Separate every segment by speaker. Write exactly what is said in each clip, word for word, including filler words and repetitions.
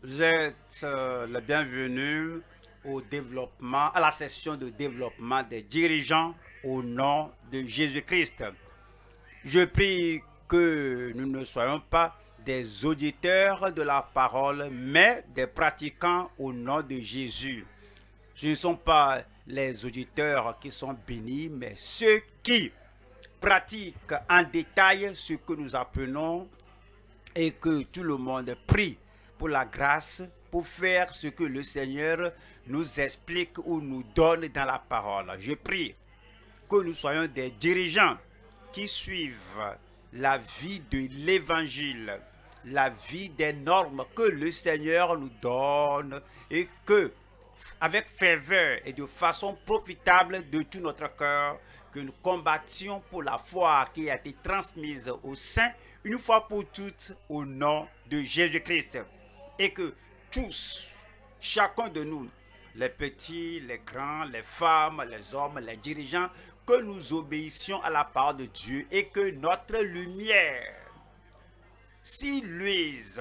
Speaker 1: Vous êtes euh, le bienvenu au développement, à la session de développement des dirigeants au nom de Jésus-Christ. Je prie que nous ne soyons pas des auditeurs de la parole, mais des pratiquants au nom de Jésus. Ce ne sont pas les auditeurs qui sont bénis, mais ceux qui pratiquent en détail ce que nous apprenons et que tout le monde prie pour la grâce, pour faire ce que le Seigneur nous explique ou nous donne dans la parole. Je prie que nous soyons des dirigeants qui suivent la vie de l'Évangile, la vie des normes que le Seigneur nous donne et que, avec ferveur et de façon profitable de tout notre cœur, que nous combattions pour la foi qui a été transmise aux saints une fois pour toutes au nom de Jésus-Christ. Et que tous, chacun de nous, les petits, les grands, les femmes, les hommes, les dirigeants, que nous obéissions à la parole de Dieu et que notre lumière s'illuise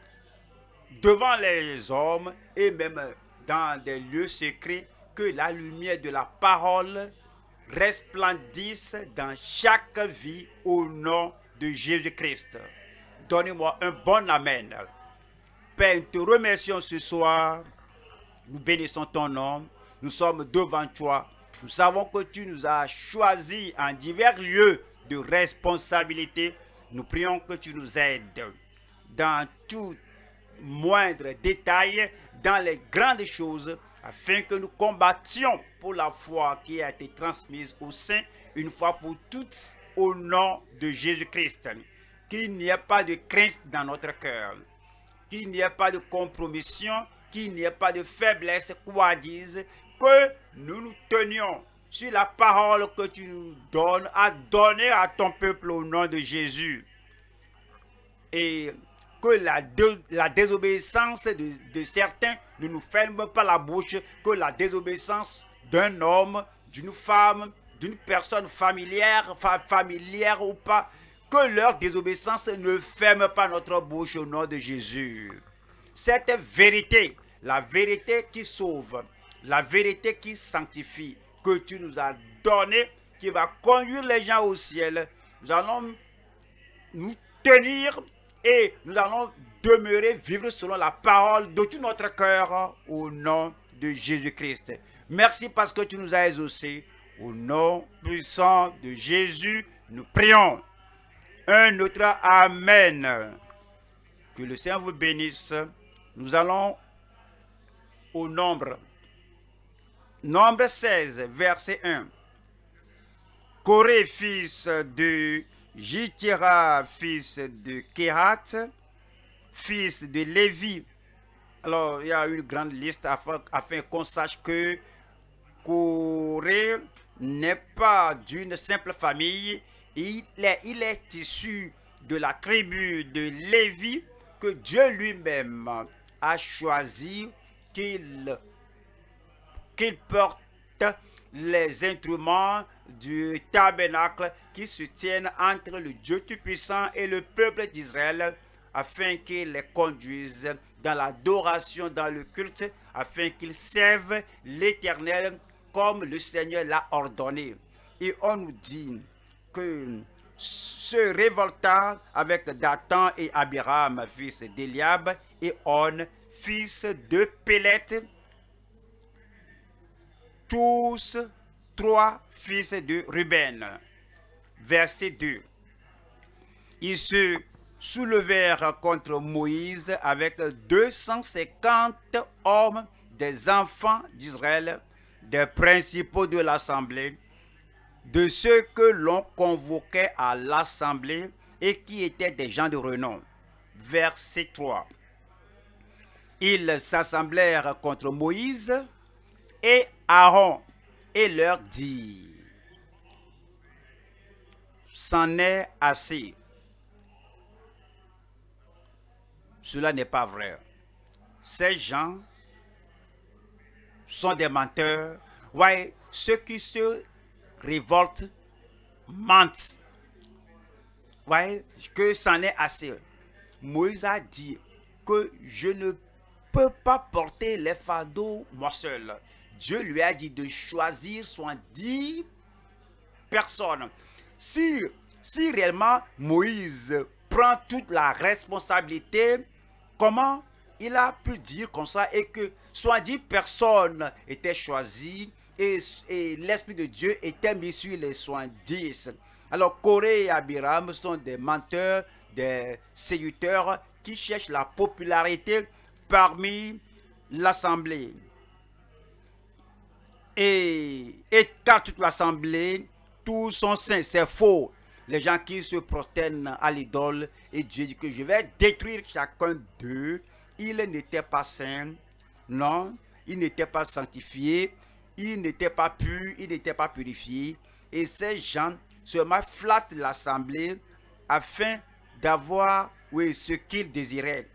Speaker 1: devant les hommes et même dans des lieux secrets, que la lumière de la parole resplendisse dans chaque vie au nom de Jésus-Christ. Donnez-moi un bon amen. Père, nous te remercions ce soir. Nous bénissons ton nom. Nous sommes devant toi. Nous savons que tu nous as choisis en divers lieux de responsabilité. Nous prions que tu nous aides dans tout moindre détail, dans les grandes choses, afin que nous combattions pour la foi qui a été transmise aux saints une fois pour toutes au nom de Jésus-Christ. Qu'il n'y ait pas de crainte dans notre cœur, qu'il n'y ait pas de compromission, qu'il n'y ait pas de faiblesse, quoi dise, que nous nous tenions sur la parole que tu nous donnes à donner à ton peuple au nom de Jésus. Et que la, de, la désobéissance de, de certains ne nous ferme pas la bouche, que la désobéissance d'un homme, d'une femme, d'une personne familière, fa, familière ou pas, que leur désobéissance ne ferme pas notre bouche au nom de Jésus. Cette vérité, la vérité qui sauve, la vérité qui sanctifie, que tu nous as donnée, qui va conduire les gens au ciel, nous allons nous tenir et nous allons demeurer, vivre selon la parole de tout notre cœur au nom de Jésus-Christ. Merci parce que tu nous as exaucés. Au nom puissant de Jésus, nous prions. Un autre Amen. Que le Seigneur vous bénisse. Nous allons au nombre. Nombre seize, verset un. Coré, fils de Jithira, fils de Kéhat, fils de Lévi. Alors, il y a une grande liste afin, afin qu'on sache que Coré n'est pas d'une simple famille. Il est, il est issu de la tribu de Lévi que Dieu lui-même a choisi qu'il qu'il porte les instruments du tabernacle qui se tiennent entre le Dieu Tout-Puissant et le peuple d'Israël, afin qu'il les conduise dans l'adoration, dans le culte, afin qu'ils servent l'Éternel comme le Seigneur l'a ordonné. Et on nous dit que se révolta avec Dathan et Abiram, fils d'Eliab, et On, fils de Pélet, tous trois fils de Ruben. Verset deux. Ils se soulevèrent contre Moïse avec deux cent cinquante hommes, des enfants d'Israël, des principaux de l'assemblée, de ceux que l'on convoquait à l'assemblée et qui étaient des gens de renom. Verset trois. Ils s'assemblèrent contre Moïse et Aaron et leur dit: c'en est assez. Cela n'est pas vrai. Ces gens sont des menteurs. Ouais, ceux qui se révoltent mentent. Ouais, que c'en est assez. Moïse a dit que je ne peut pas porter les fardeaux moi seul. Dieu lui a dit de choisir soixante-dix personnes. Si, si réellement Moïse prend toute la responsabilité, comment il a pu dire comme ça et que soixante-dix personnes étaient choisies et, et l'Esprit de Dieu était mis sur les soixante-dix. Alors Corée et Abiram sont des menteurs, des séducteurs qui cherchent la popularité parmi l'assemblée. Et, et car toute l'assemblée, tous sont saints, c'est faux. Les gens qui se prosternent à l'idole, et Dieu dit que je vais détruire chacun d'eux. Ils n'étaient pas saints, non, ils n'étaient pas sanctifiés, ils n'étaient pas purs, ils n'étaient pas purifiés. Et ces gens seulement flattent l'assemblée afin d'avoir, oui, ce qu'ils désiraient.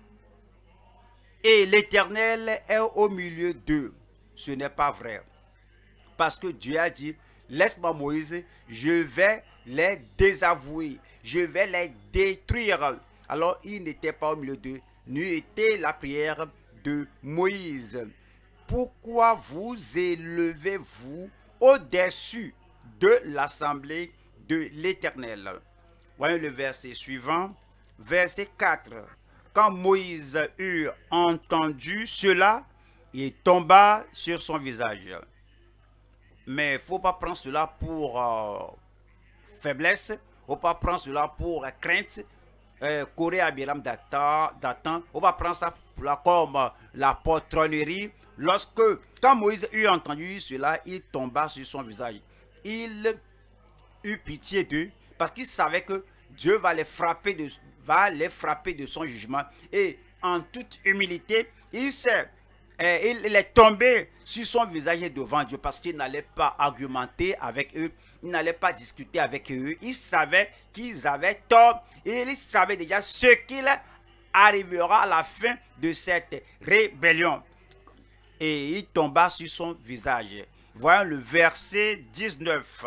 Speaker 1: Et l'Éternel est au milieu d'eux. Ce n'est pas vrai. Parce que Dieu a dit, laisse-moi Moïse, je vais les désavouer, je vais les détruire. Alors il n'était pas au milieu d'eux, n'eût été la prière de Moïse. Pourquoi vous élevez-vous au-dessus de l'assemblée de l'Éternel? Voyons le verset suivant, verset quatre. Quand Moïse eut entendu cela, il tomba sur son visage. Mais il ne faut pas prendre cela pour euh, faiblesse, il ne faut pas prendre cela pour euh, crainte. Euh, Corée, Abiram, Dathan, il ne faut pas prendre ça pour la, comme euh, la poltronnerie. Lorsque, quand Moïse eut entendu cela, il tomba sur son visage. Il eut pitié d'eux parce qu'il savait que Dieu va les frapper de, va les frapper de son jugement. Et en toute humilité, il sait. Et il est tombé sur son visage devant Dieu parce qu'il n'allait pas argumenter avec eux, il n'allait pas discuter avec eux. Il savait qu'ils avaient tort et il savait déjà ce qu'il arrivera à la fin de cette rébellion. Et il tomba sur son visage. Voyons le verset dix-neuf.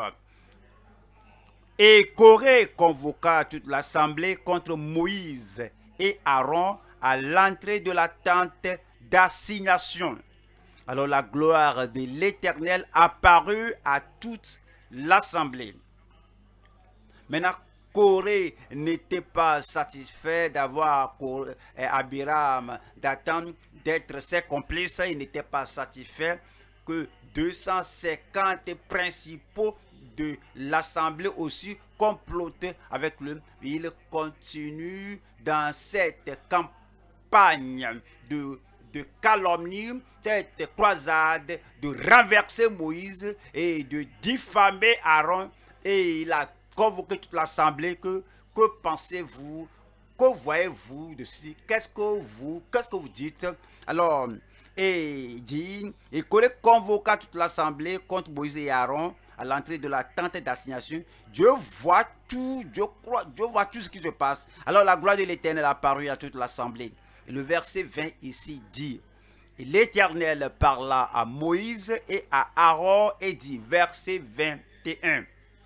Speaker 1: Et Corée convoqua toute l'assemblée contre Moïse et Aaron à l'entrée de la tente d'assignation. Alors la gloire de l'Éternel apparut à toute l'assemblée. Maintenant, Corée n'était pas satisfait d'avoir Abiram, d'attendre d'être ses complices. Il n'était pas satisfait que deux cent cinquante principaux de l'assemblée aussi complotent avec lui. Il continue dans cette campagne de de calomnie, cette croisade, de renverser Moïse et de diffamer Aaron. Et il a convoqué toute l'assemblée. Que, que pensez-vous? Que voyez-vous de ceci? Qu'est-ce que vous, qu'est-ce que vous dites? Alors, et il dit, et Corée convoqua toute l'assemblée contre Moïse et Aaron à l'entrée de la tente d'assignation. Dieu voit tout, Dieu, croit, Dieu voit tout ce qui se passe. Alors la gloire de l'Éternel apparut à toute l'assemblée. Le verset vingt ici dit, l'Éternel parla à Moïse et à Aaron et dit, verset vingt et un,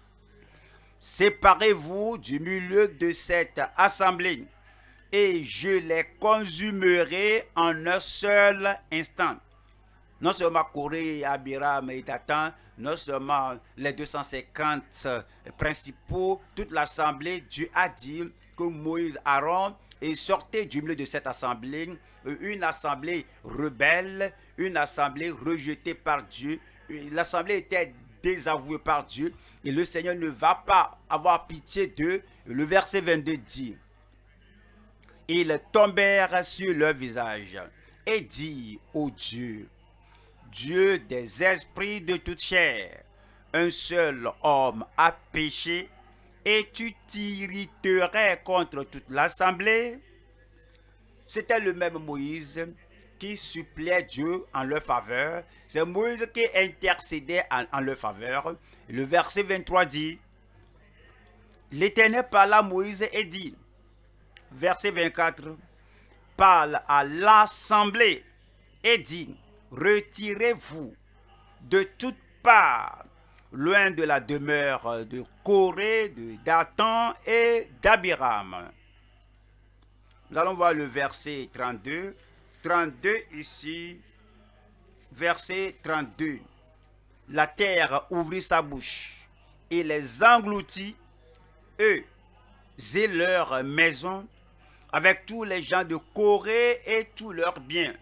Speaker 1: séparez-vous du milieu de cette assemblée et je les consumerai en un seul instant. Non seulement Corée, Abiram et Dathan, non seulement les deux cent cinquante principaux, toute l'assemblée, Dieu a dit que Moïse, Aaron, et sortez du milieu de cette assemblée, une assemblée rebelle, une assemblée rejetée par Dieu. L'assemblée était désavouée par Dieu et le Seigneur ne va pas avoir pitié d'eux. Le verset vingt-deux dit, ils tombèrent sur leur visage et dit ô Dieu, Dieu des esprits de toute chair, un seul homme a péché, et tu t'irriterais contre toute l'assemblée. C'était le même Moïse qui suppliait Dieu en leur faveur. C'est Moïse qui intercédait en, en leur faveur. Le verset vingt-trois dit, l'Éternel parla à Moïse et dit, verset vingt-quatre, parle à l'assemblée et dit, retirez-vous de toutes parts, loin de la demeure de Corée, de Dathan et d'Abiram. Nous allons voir le verset trente-deux. trente-deux ici, verset trente-deux. La terre ouvrit sa bouche et les engloutit, eux et leurs maisons, avec tous les gens de Corée et tous leurs biens.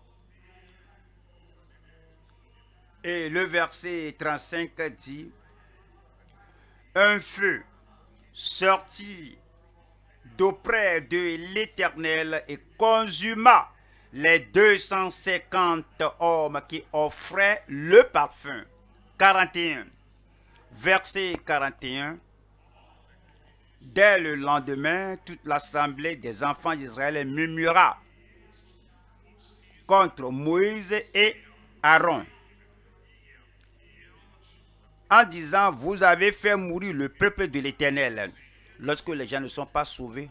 Speaker 1: Et le verset trente-cinq dit, un feu sortit d'auprès de l'Éternel et consuma les deux cent cinquante hommes qui offraient le parfum. quarante et un. Verset quarante et un. Dès le lendemain, toute l'assemblée des enfants d'Israël murmura contre Moïse et Aaron, en disant, vous avez fait mourir le peuple de l'Éternel. Lorsque les gens ne sont pas sauvés,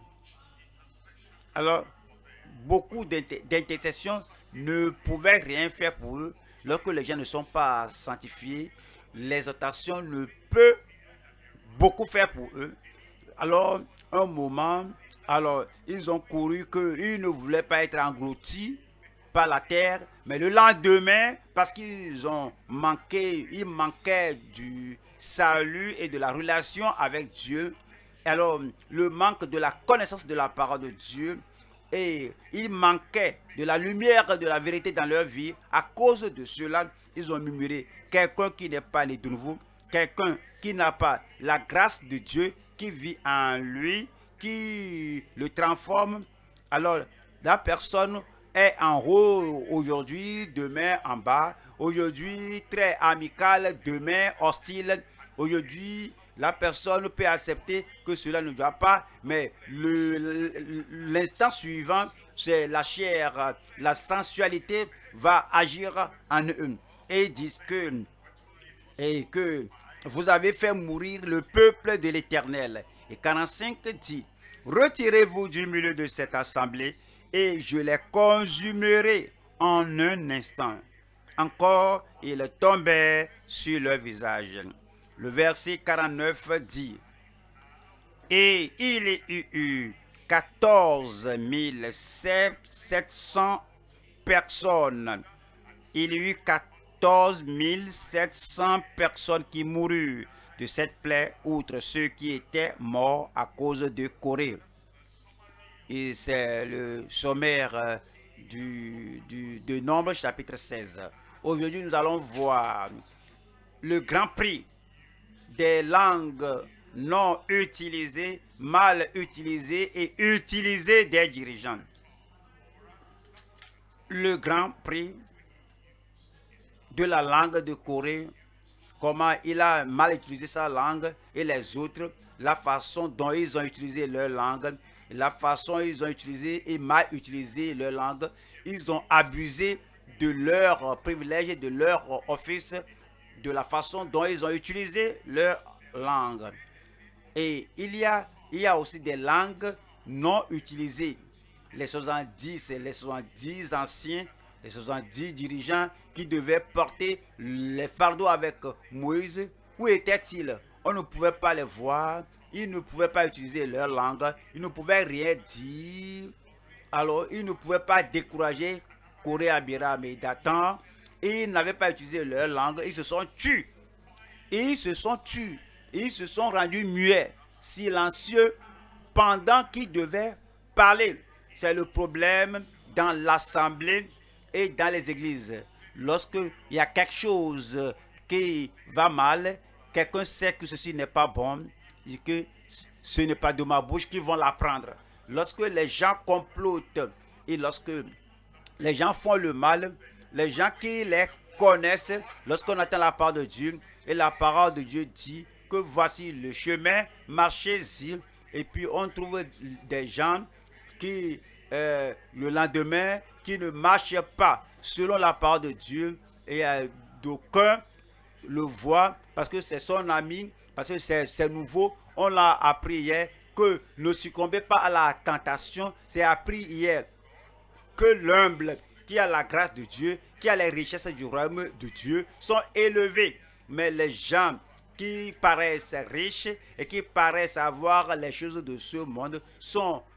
Speaker 1: alors beaucoup d'intercessions ne pouvaient rien faire pour eux. Lorsque les gens ne sont pas sanctifiés, l'exhortation ne peut beaucoup faire pour eux. Alors, un moment, alors ils ont couru qu'ils ne voulaient pas être engloutis par la terre, mais le lendemain, parce qu'ils ont manqué, ils manquaient du salut et de la relation avec Dieu, alors le manque de la connaissance de la parole de Dieu, et ils manquaient de la lumière de la vérité dans leur vie. À cause de cela, ils ont murmuré, quelqu'un qui n'est pas né de nouveau, quelqu'un qui n'a pas la grâce de Dieu, qui vit en lui, qui le transforme, alors la personne est en haut aujourd'hui, demain en bas, aujourd'hui très amical, demain hostile. Aujourd'hui, la personne peut accepter que cela ne doit pas, mais l'instant suivant, c'est la chair, la sensualité va agir en eux. Et ils disent que, et que vous avez fait mourir le peuple de l'Éternel. Et quarante-cinq dit, retirez-vous du milieu de cette assemblée, et je les consumerai en un instant. Encore, ils tombaient sur leur visage. Le verset quarante-neuf dit, et il y eut quatorze mille sept cents personnes. Il y eut quatorze mille sept cents personnes qui moururent de cette plaie, outre ceux qui étaient morts à cause de Corée. Et c'est le sommaire du, du, de Nombre chapitre seize. Aujourd'hui, nous allons voir le grand prix des langues non utilisées, mal utilisées et utilisées des dirigeants. Le grand prix de la langue de Corée, comment il a mal utilisé sa langue, et les autres, la façon dont ils ont utilisé leur langue, la façon dont ils ont utilisé et mal utilisé leur langue. Ils ont abusé de leur privilège et de leur office, de la façon dont ils ont utilisé leur langue. Et il y a, il y a aussi des langues non utilisées. Les soixante-dix, les soixante-dix anciens, les soixante-dix dirigeants qui devaient porter les fardeaux avec Moïse, où étaient-ils? On ne pouvait pas les voir, ils ne pouvaient pas utiliser leur langue, ils ne pouvaient rien dire. Alors, ils ne pouvaient pas décourager Corée, Abiram et Dathan. Ils n'avaient pas utilisé leur langue, ils se sont tués. Ils se sont tués, ils se sont rendus muets, silencieux, pendant qu'ils devaient parler. C'est le problème dans l'assemblée et dans les églises. Lorsqu'il y a quelque chose qui va mal, quelqu'un sait que ceci n'est pas bon, et que ce n'est pas de ma bouche qu'ils vont l'apprendre. Lorsque les gens complotent et lorsque les gens font le mal, les gens qui les connaissent, lorsqu'on attend la parole de Dieu, et la parole de Dieu dit que voici le chemin, marchez-y, et puis on trouve des gens qui, euh, le lendemain, qui ne marchent pas selon la parole de Dieu, et euh, d'aucuns le voient parce que c'est son ami, parce que c'est nouveau. On l'a appris hier que ne succombez pas à la tentation. C'est appris hier que l'humble qui a la grâce de Dieu, qui a les richesses du royaume de Dieu, sont élevés. Mais les gens qui paraissent riches et qui paraissent avoir les choses de ce monde sont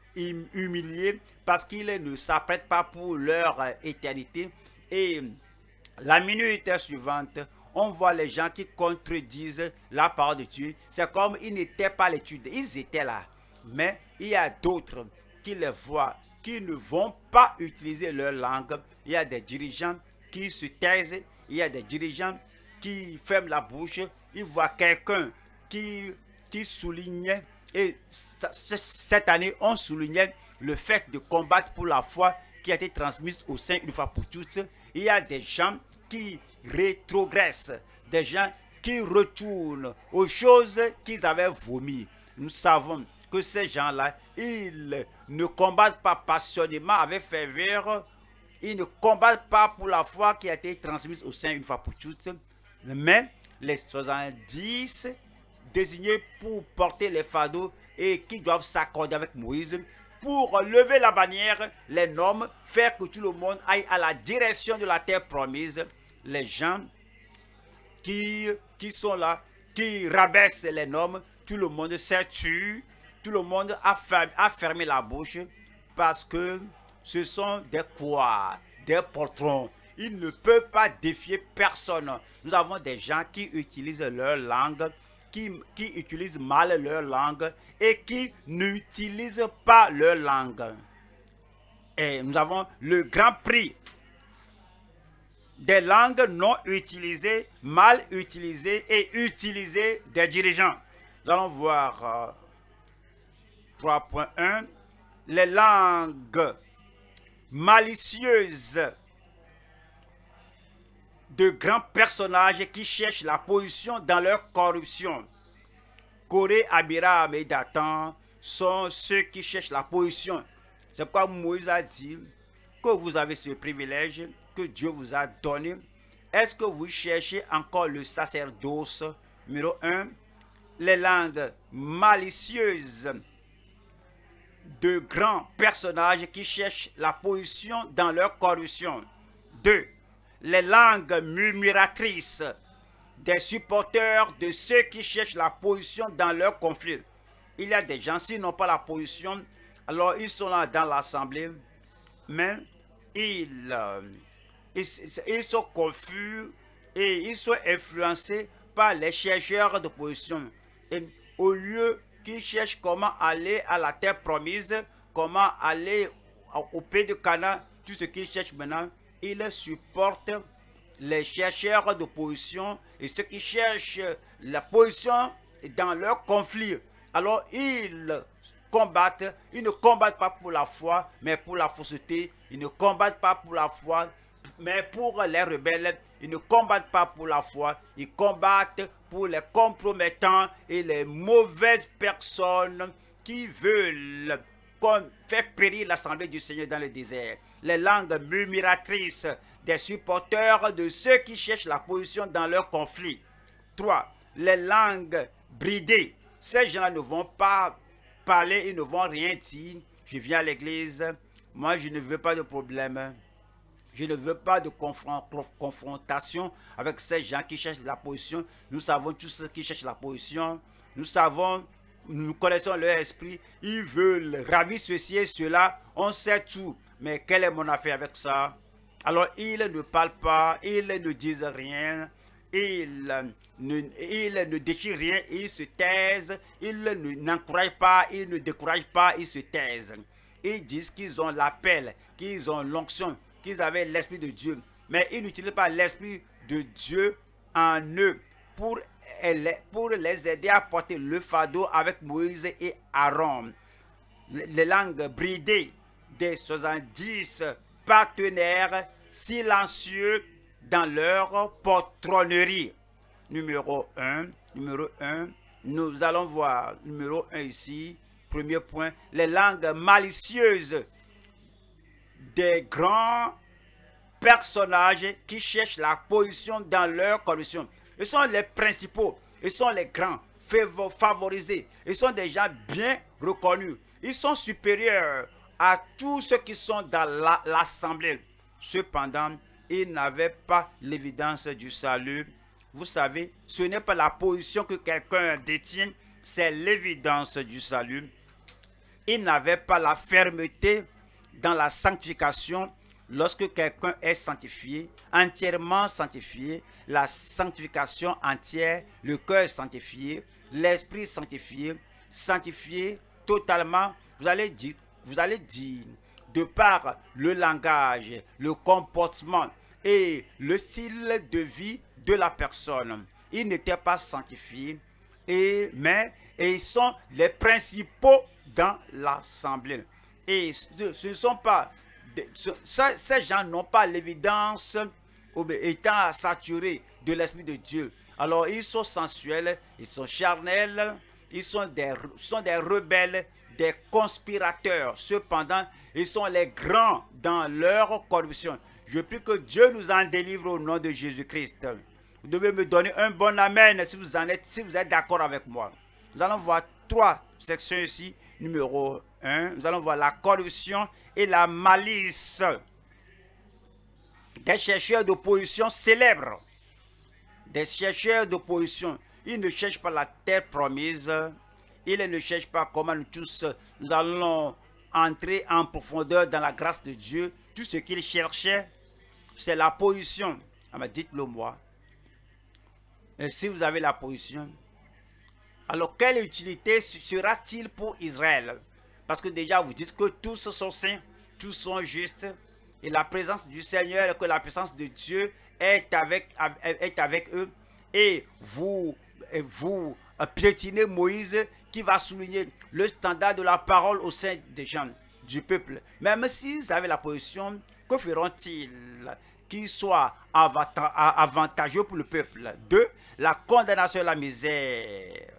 Speaker 1: humiliés parce qu'ils ne s'apprêtent pas pour leur éternité. Et la minute suivante, on voit les gens qui contredisent la parole de Dieu. C'est comme ils n'étaient pas à l'étude. Ils étaient là. Mais il y a d'autres qui les voient, qui ne vont pas utiliser leur langue. Il y a des dirigeants qui se taisent. Il y a des dirigeants qui ferment la bouche. Ils voient quelqu'un qui, qui souligne. Et cette année, on soulignait le fait de combattre pour la foi qui a été transmise au sein une fois pour toutes. Il y a des gens qui rétrogressent, des gens qui retournent aux choses qu'ils avaient vomi. Nous savons que ces gens-là, ils ne combattent pas passionnément avec ferveur, ils ne combattent pas pour la foi qui a été transmise au sein une fois pour toutes, mais les soixante-dix désignés pour porter les fardeaux et qui doivent s'accorder avec Moïse, pour lever la bannière, les normes, faire que tout le monde aille à la direction de la terre promise. Les gens qui, qui sont là, qui rabaissent les normes, tout le monde s'est tué, tout le monde a fermé, a fermé la bouche parce que ce sont des quoi, des patrons. Ils ne peuvent pas défier personne. Nous avons des gens qui utilisent leur langue, qui, qui utilisent mal leur langue et qui n'utilisent pas leur langue. Et nous avons le grand prix des langues non utilisées, mal utilisées et utilisées des dirigeants. Nous allons voir euh, trois point un. Les langues malicieuses de grands personnages qui cherchent la position dans leur corruption. Corée, Abiram et Dathan sont ceux qui cherchent la position. C'est pourquoi Moïse a dit que vous avez ce privilège que Dieu vous a donné. Est-ce que vous cherchez encore le sacerdoce? Numéro un, les langues malicieuses de grands personnages qui cherchent la position dans leur corruption. Deux, les langues murmuratrices des supporters de ceux qui cherchent la position dans leur conflit. Il y a des gens, s'ils n'ont pas la position, alors ils sont là dans l'assemblée, mais ils, euh, ils, ils sont confus et ils sont influencés par les chercheurs de position. Et au lieu qu'ils cherchent comment aller à la terre promise, comment aller au pays de Canaan, tout ce qu'ils cherchent maintenant, ils supportent les chercheurs de position et ceux qui cherchent la position dans leur conflit. Alors ils combattent, ils ne combattent pas pour la foi, mais pour la fausseté. Ils ne combattent pas pour la foi, mais pour les rebelles. Ils ne combattent pas pour la foi, ils combattent pour les compromettants et les mauvaises personnes qui veulent faire périr l'assemblée du Seigneur dans le désert. Les langues murmuratrices des supporters de ceux qui cherchent la position dans leur conflit. trois. Les langues bridées. Ces gens ne vont pas parler, ils ne vont rien dire. Je viens à l'église, moi je ne veux pas de problème. Je ne veux pas de confrontation avec ces gens qui cherchent la position. Nous savons tous ceux qui cherchent la position. Nous savons, nous connaissons leur esprit. Ils veulent ravir ceci et cela. On sait tout. Mais quelle est mon affaire avec ça? Alors ils ne parlent pas, ils ne disent rien. Ils ne, ils ne déchirent rien, ils se taisent. Ils n'encouragent pas, ils ne découragent pas, ils se taisent. Ils disent qu'ils ont l'appel, qu'ils ont l'onction, qu'ils avaient l'Esprit de Dieu. Mais ils n'utilisent pas l'Esprit de Dieu en eux pour, pour les aider à porter le fardeau avec Moïse et Aaron. Les langues bridées des soixante-dix partenaires silencieux dans leur poltronnerie. Numéro un, numéro un, nous allons voir numéro un ici. Premier point, les langues malicieuses des grands personnages qui cherchent la position dans leur corruption. Ils sont les principaux, ils sont les grands, favorisés. Ils sont des gens bien reconnus. Ils sont supérieurs à tous ceux qui sont dans l'assemblée. La, Cependant, ils n'avaient pas l'évidence du salut. Vous savez, ce n'est pas la position que quelqu'un détient, c'est l'évidence du salut. ils n'avaient pas la fermeté dans la sanctification. Lorsque quelqu'un est sanctifié, entièrement sanctifié, la sanctification entière, le cœur sanctifié, l'esprit sanctifié, sanctifié totalement, vous allez dire, vous allez dire, de par le langage, le comportement et le style de vie de la personne, ils n'étaient pas sanctifiés, et, mais et ils sont les principaux dans l'assemblée. Et ce ne sont pas, ces gens n'ont pas l'évidence étant saturés de l'Esprit de Dieu. Alors ils sont sensuels, ils sont charnels, ils sont des, sont des rebelles, des conspirateurs. Cependant, ils sont les grands dans leur corruption. Je prie que Dieu nous en délivre au nom de Jésus-Christ. Vous devez me donner un bon amen si vous en êtes, si vous êtes d'accord avec moi. Nous allons voir trois sections ici. Numéro un, nous allons voir la corruption et la malice des chercheurs d'opposition célèbres. Des chercheurs d'opposition. Ils ne cherchent pas la terre promise. Ils ne cherchent pas comment nous tous nous allons entrer en profondeur dans la grâce de Dieu. Tout ce qu'ils cherchaient, c'est la position. Ah, mais dites-le moi. Et si vous avez la position, alors quelle utilité sera-t-il pour Israël? Parce que déjà vous dites que tous sont saints, tous sont justes, et la présence du Seigneur, que la puissance de Dieu est avec, est avec eux, et vous, vous piétinez Moïse qui va souligner le standard de la parole au sein des gens, du peuple. Même s'ils avaient la position, que feront-ils qui soit avantageux pour le peuple? Deux, la condamnation et la misère.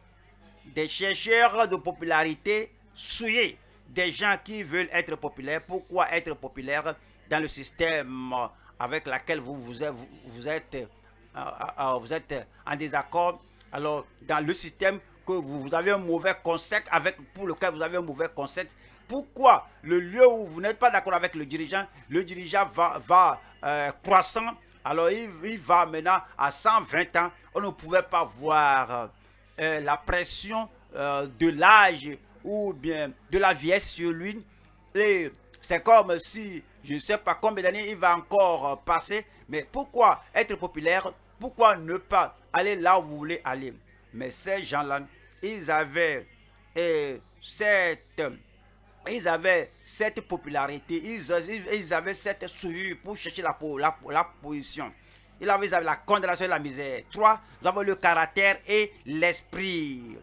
Speaker 1: Des chercheurs de popularité souillés, des gens qui veulent être populaires. Pourquoi être populaire dans le système avec lequel vous, vous êtes, vous, vous, êtes, euh, euh, vous êtes en désaccord? Alors, dans le système que vous, vous avez un mauvais concept, avec, pour lequel vous avez un mauvais concept, pourquoi le lieu où vous n'êtes pas d'accord avec le dirigeant, le dirigeant va, va euh, croissant, alors il, il va maintenant à cent vingt ans, on ne pouvait pas voir euh, la pression euh, de l'âge ou bien de la vieillesse sur lui. Et c'est comme si, je ne sais pas combien d'années il va encore passer, mais pourquoi être populaire? Pourquoi ne pas aller là où vous voulez aller? Mais ces gens-là, ils avaient euh, cette... Ils avaient cette popularité, ils, ils avaient cette souillure pour chercher la, la, la position. Ils avaient, ils avaient la condamnation et la misère. Trois, nous avons le caractère et l'esprit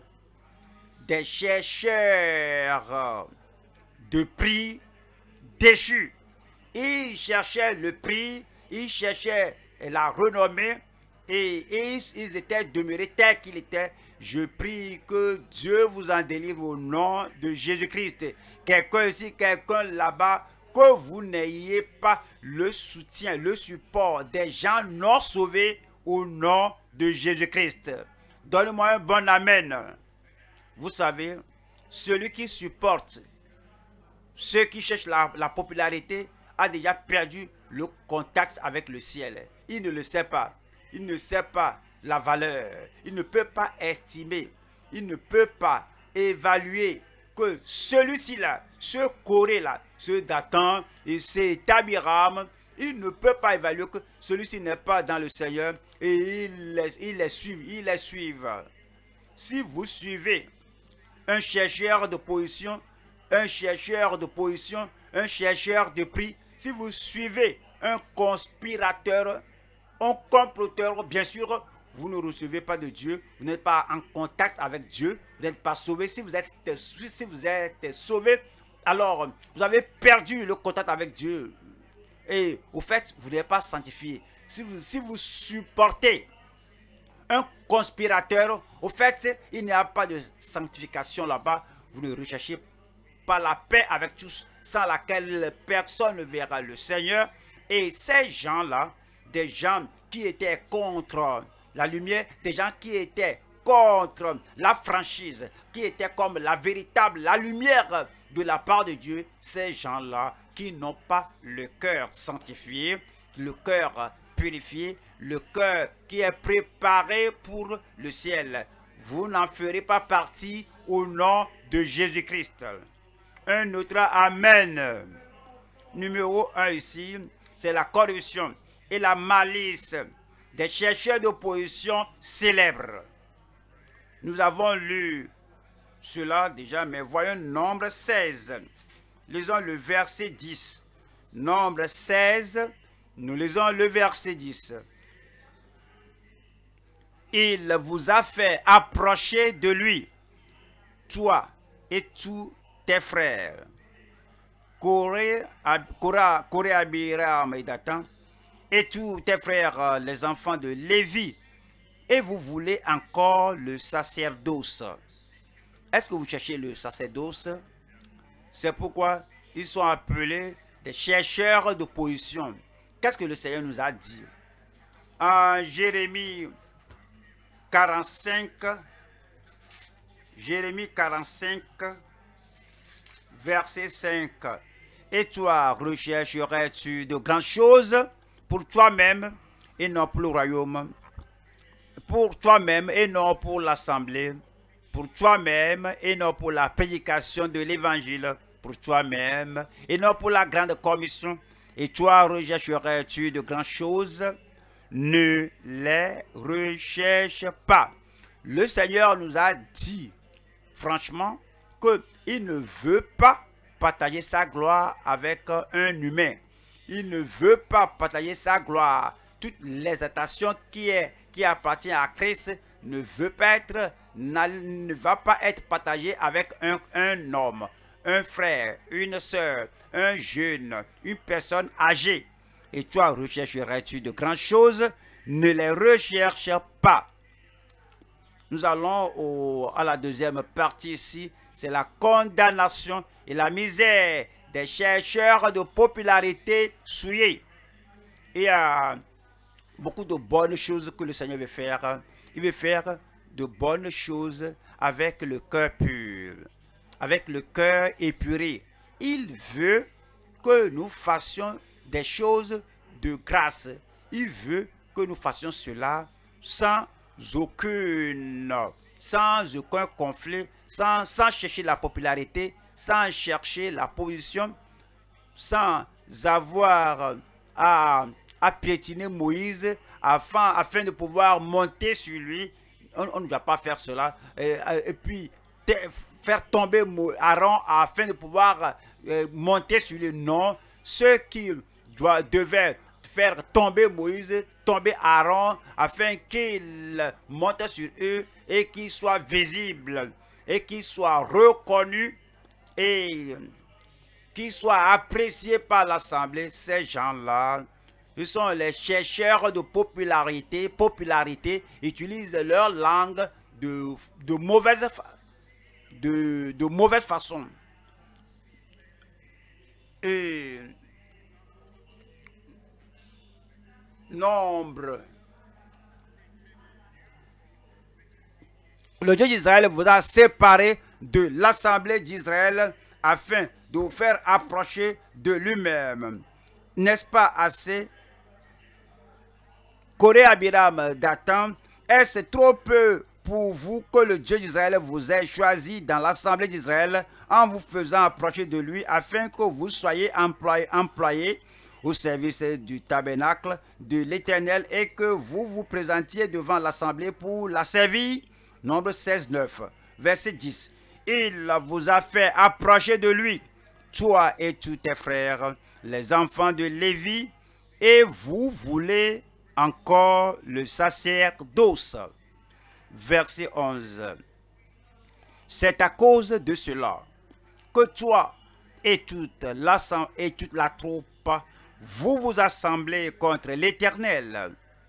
Speaker 1: des chercheurs de prix déchus. Ils cherchaient le prix, ils cherchaient la renommée et, et ils, ils étaient demeurés tels qu'ils étaient. Je prie que Dieu vous en délivre au nom de Jésus-Christ. Quelqu'un ici, quelqu'un là-bas, que vous n'ayez pas le soutien, le support des gens non sauvés au nom de Jésus-Christ. Donne-moi un bon amen. Vous savez, celui qui supporte ceux qui cherchent la, la popularité a déjà perdu le contact avec le ciel. Il ne le sait pas. Il ne sait pas la valeur. Il ne peut pas estimer. Il ne peut pas évaluer que celui-ci là, ce Corée là, ce Dathan et cet Abiram, il ne peut pas évaluer que celui-ci n'est pas dans le Seigneur et il les, il les suit, il les suivent. Si vous suivez un chercheur de position, un chercheur de position, un chercheur de prix, si vous suivez un conspirateur, un comploteur, bien sûr, vous ne recevez pas de Dieu, vous n'êtes pas en contact avec Dieu, vous n'êtes pas sauvé. Si vous êtes, si vous êtes sauvé, alors vous avez perdu le contact avec Dieu. Et au fait, vous n'êtes pas sanctifié. Si vous, si vous supportez un conspirateur, au fait, il n'y a pas de sanctification là-bas. Vous ne recherchez pas la paix avec tous, sans laquelle personne ne verra le Seigneur. Et ces gens-là, des gens qui étaient contre la lumière, des gens qui étaient contre la franchise, qui étaient comme la véritable, la lumière de la part de Dieu, ces gens-là qui n'ont pas le cœur sanctifié, le cœur purifié, le cœur qui est préparé pour le ciel. Vous n'en ferez pas partie au nom de Jésus-Christ. un autre Amen. Numéro un ici, c'est la corruption et la malice des chercheurs d'opposition célèbres. Nous avons lu cela déjà, mais voyons Nombre seize. Lisons le verset dix. Nombre seize, nous lisons le verset dix. Il vous a fait approcher de lui, toi et tous tes frères, Corée, Abiram et Dathan, et tous tes frères, les enfants de Lévi, et vous voulez encore le sacerdoce. Est-ce que vous cherchez le sacerdoce? C'est pourquoi ils sont appelés des chercheurs d'opposition. Qu'est-ce que le Seigneur nous a dit? En Jérémie quarante-cinq, Jérémie quarante-cinq, verset cinq. Et toi, rechercherais-tu de grandes choses pour toi-même et non pour le royaume, pour toi-même et non pour l'assemblée, pour toi-même et non pour la prédication de l'évangile, pour toi-même et non pour la grande commission. Et toi, rechercherais-tu de grandes choses? Ne les recherche pas. Le Seigneur nous a dit, franchement, qu'il ne veut pas partager sa gloire avec un humain. Il ne veut pas partager sa gloire. Toute l'exaltation qui est qui appartient à Christ ne veut pas être, ne va pas être partagée avec un, un homme, un frère, une soeur, un jeune, une personne âgée. Et toi, rechercherais-tu de grandes choses? Ne les recherche pas. Nous allons au, à la deuxième partie ici. C'est la condamnation et la misère des chercheurs de popularité souillés. Il y a beaucoup de bonnes choses que le Seigneur veut faire. Il veut faire de bonnes choses avec le cœur pur, avec le cœur épuré. Il veut que nous fassions des choses de grâce. Il veut que nous fassions cela sans aucune, sans aucun conflit, sans, sans chercher la popularité, sans chercher la position, sans avoir à, à piétiner Moïse afin, afin de pouvoir monter sur lui. On, on ne va pas faire cela. Et, et puis te, faire tomber Aaron afin de pouvoir euh, monter sur lui. Non, ceux qui doit, devaient faire tomber Moïse, tomber Aaron, afin qu'il monte sur eux et qu'il soit visible et qu'il soit reconnu et qu'il soit apprécié par l'assemblée. Ces gens-là, ce sont les chercheurs de popularité, popularité, utilisent leur langue de, de, mauvaise, de, de mauvaise façon. Et Nombre. Le Dieu d'Israël vous a séparé de l'assemblée d'Israël afin de vous faire approcher de lui-même. N'est-ce pas assez? Corée, Abiram, Dathan, est-ce trop peu pour vous que le Dieu d'Israël vous ait choisi dans l'assemblée d'Israël en vous faisant approcher de lui afin que vous soyez employés employé au service du tabernacle de l'Éternel et que vous vous présentiez devant l'assemblée pour la servir? Nombre seize, neuf, verset dix. Il vous a fait approcher de lui, toi et tous tes frères, les enfants de Lévi, et vous voulez encore le sacerdoce. Verset onze. C'est à cause de cela que toi et toute la, et toute la troupe, vous vous assemblez contre l'Éternel.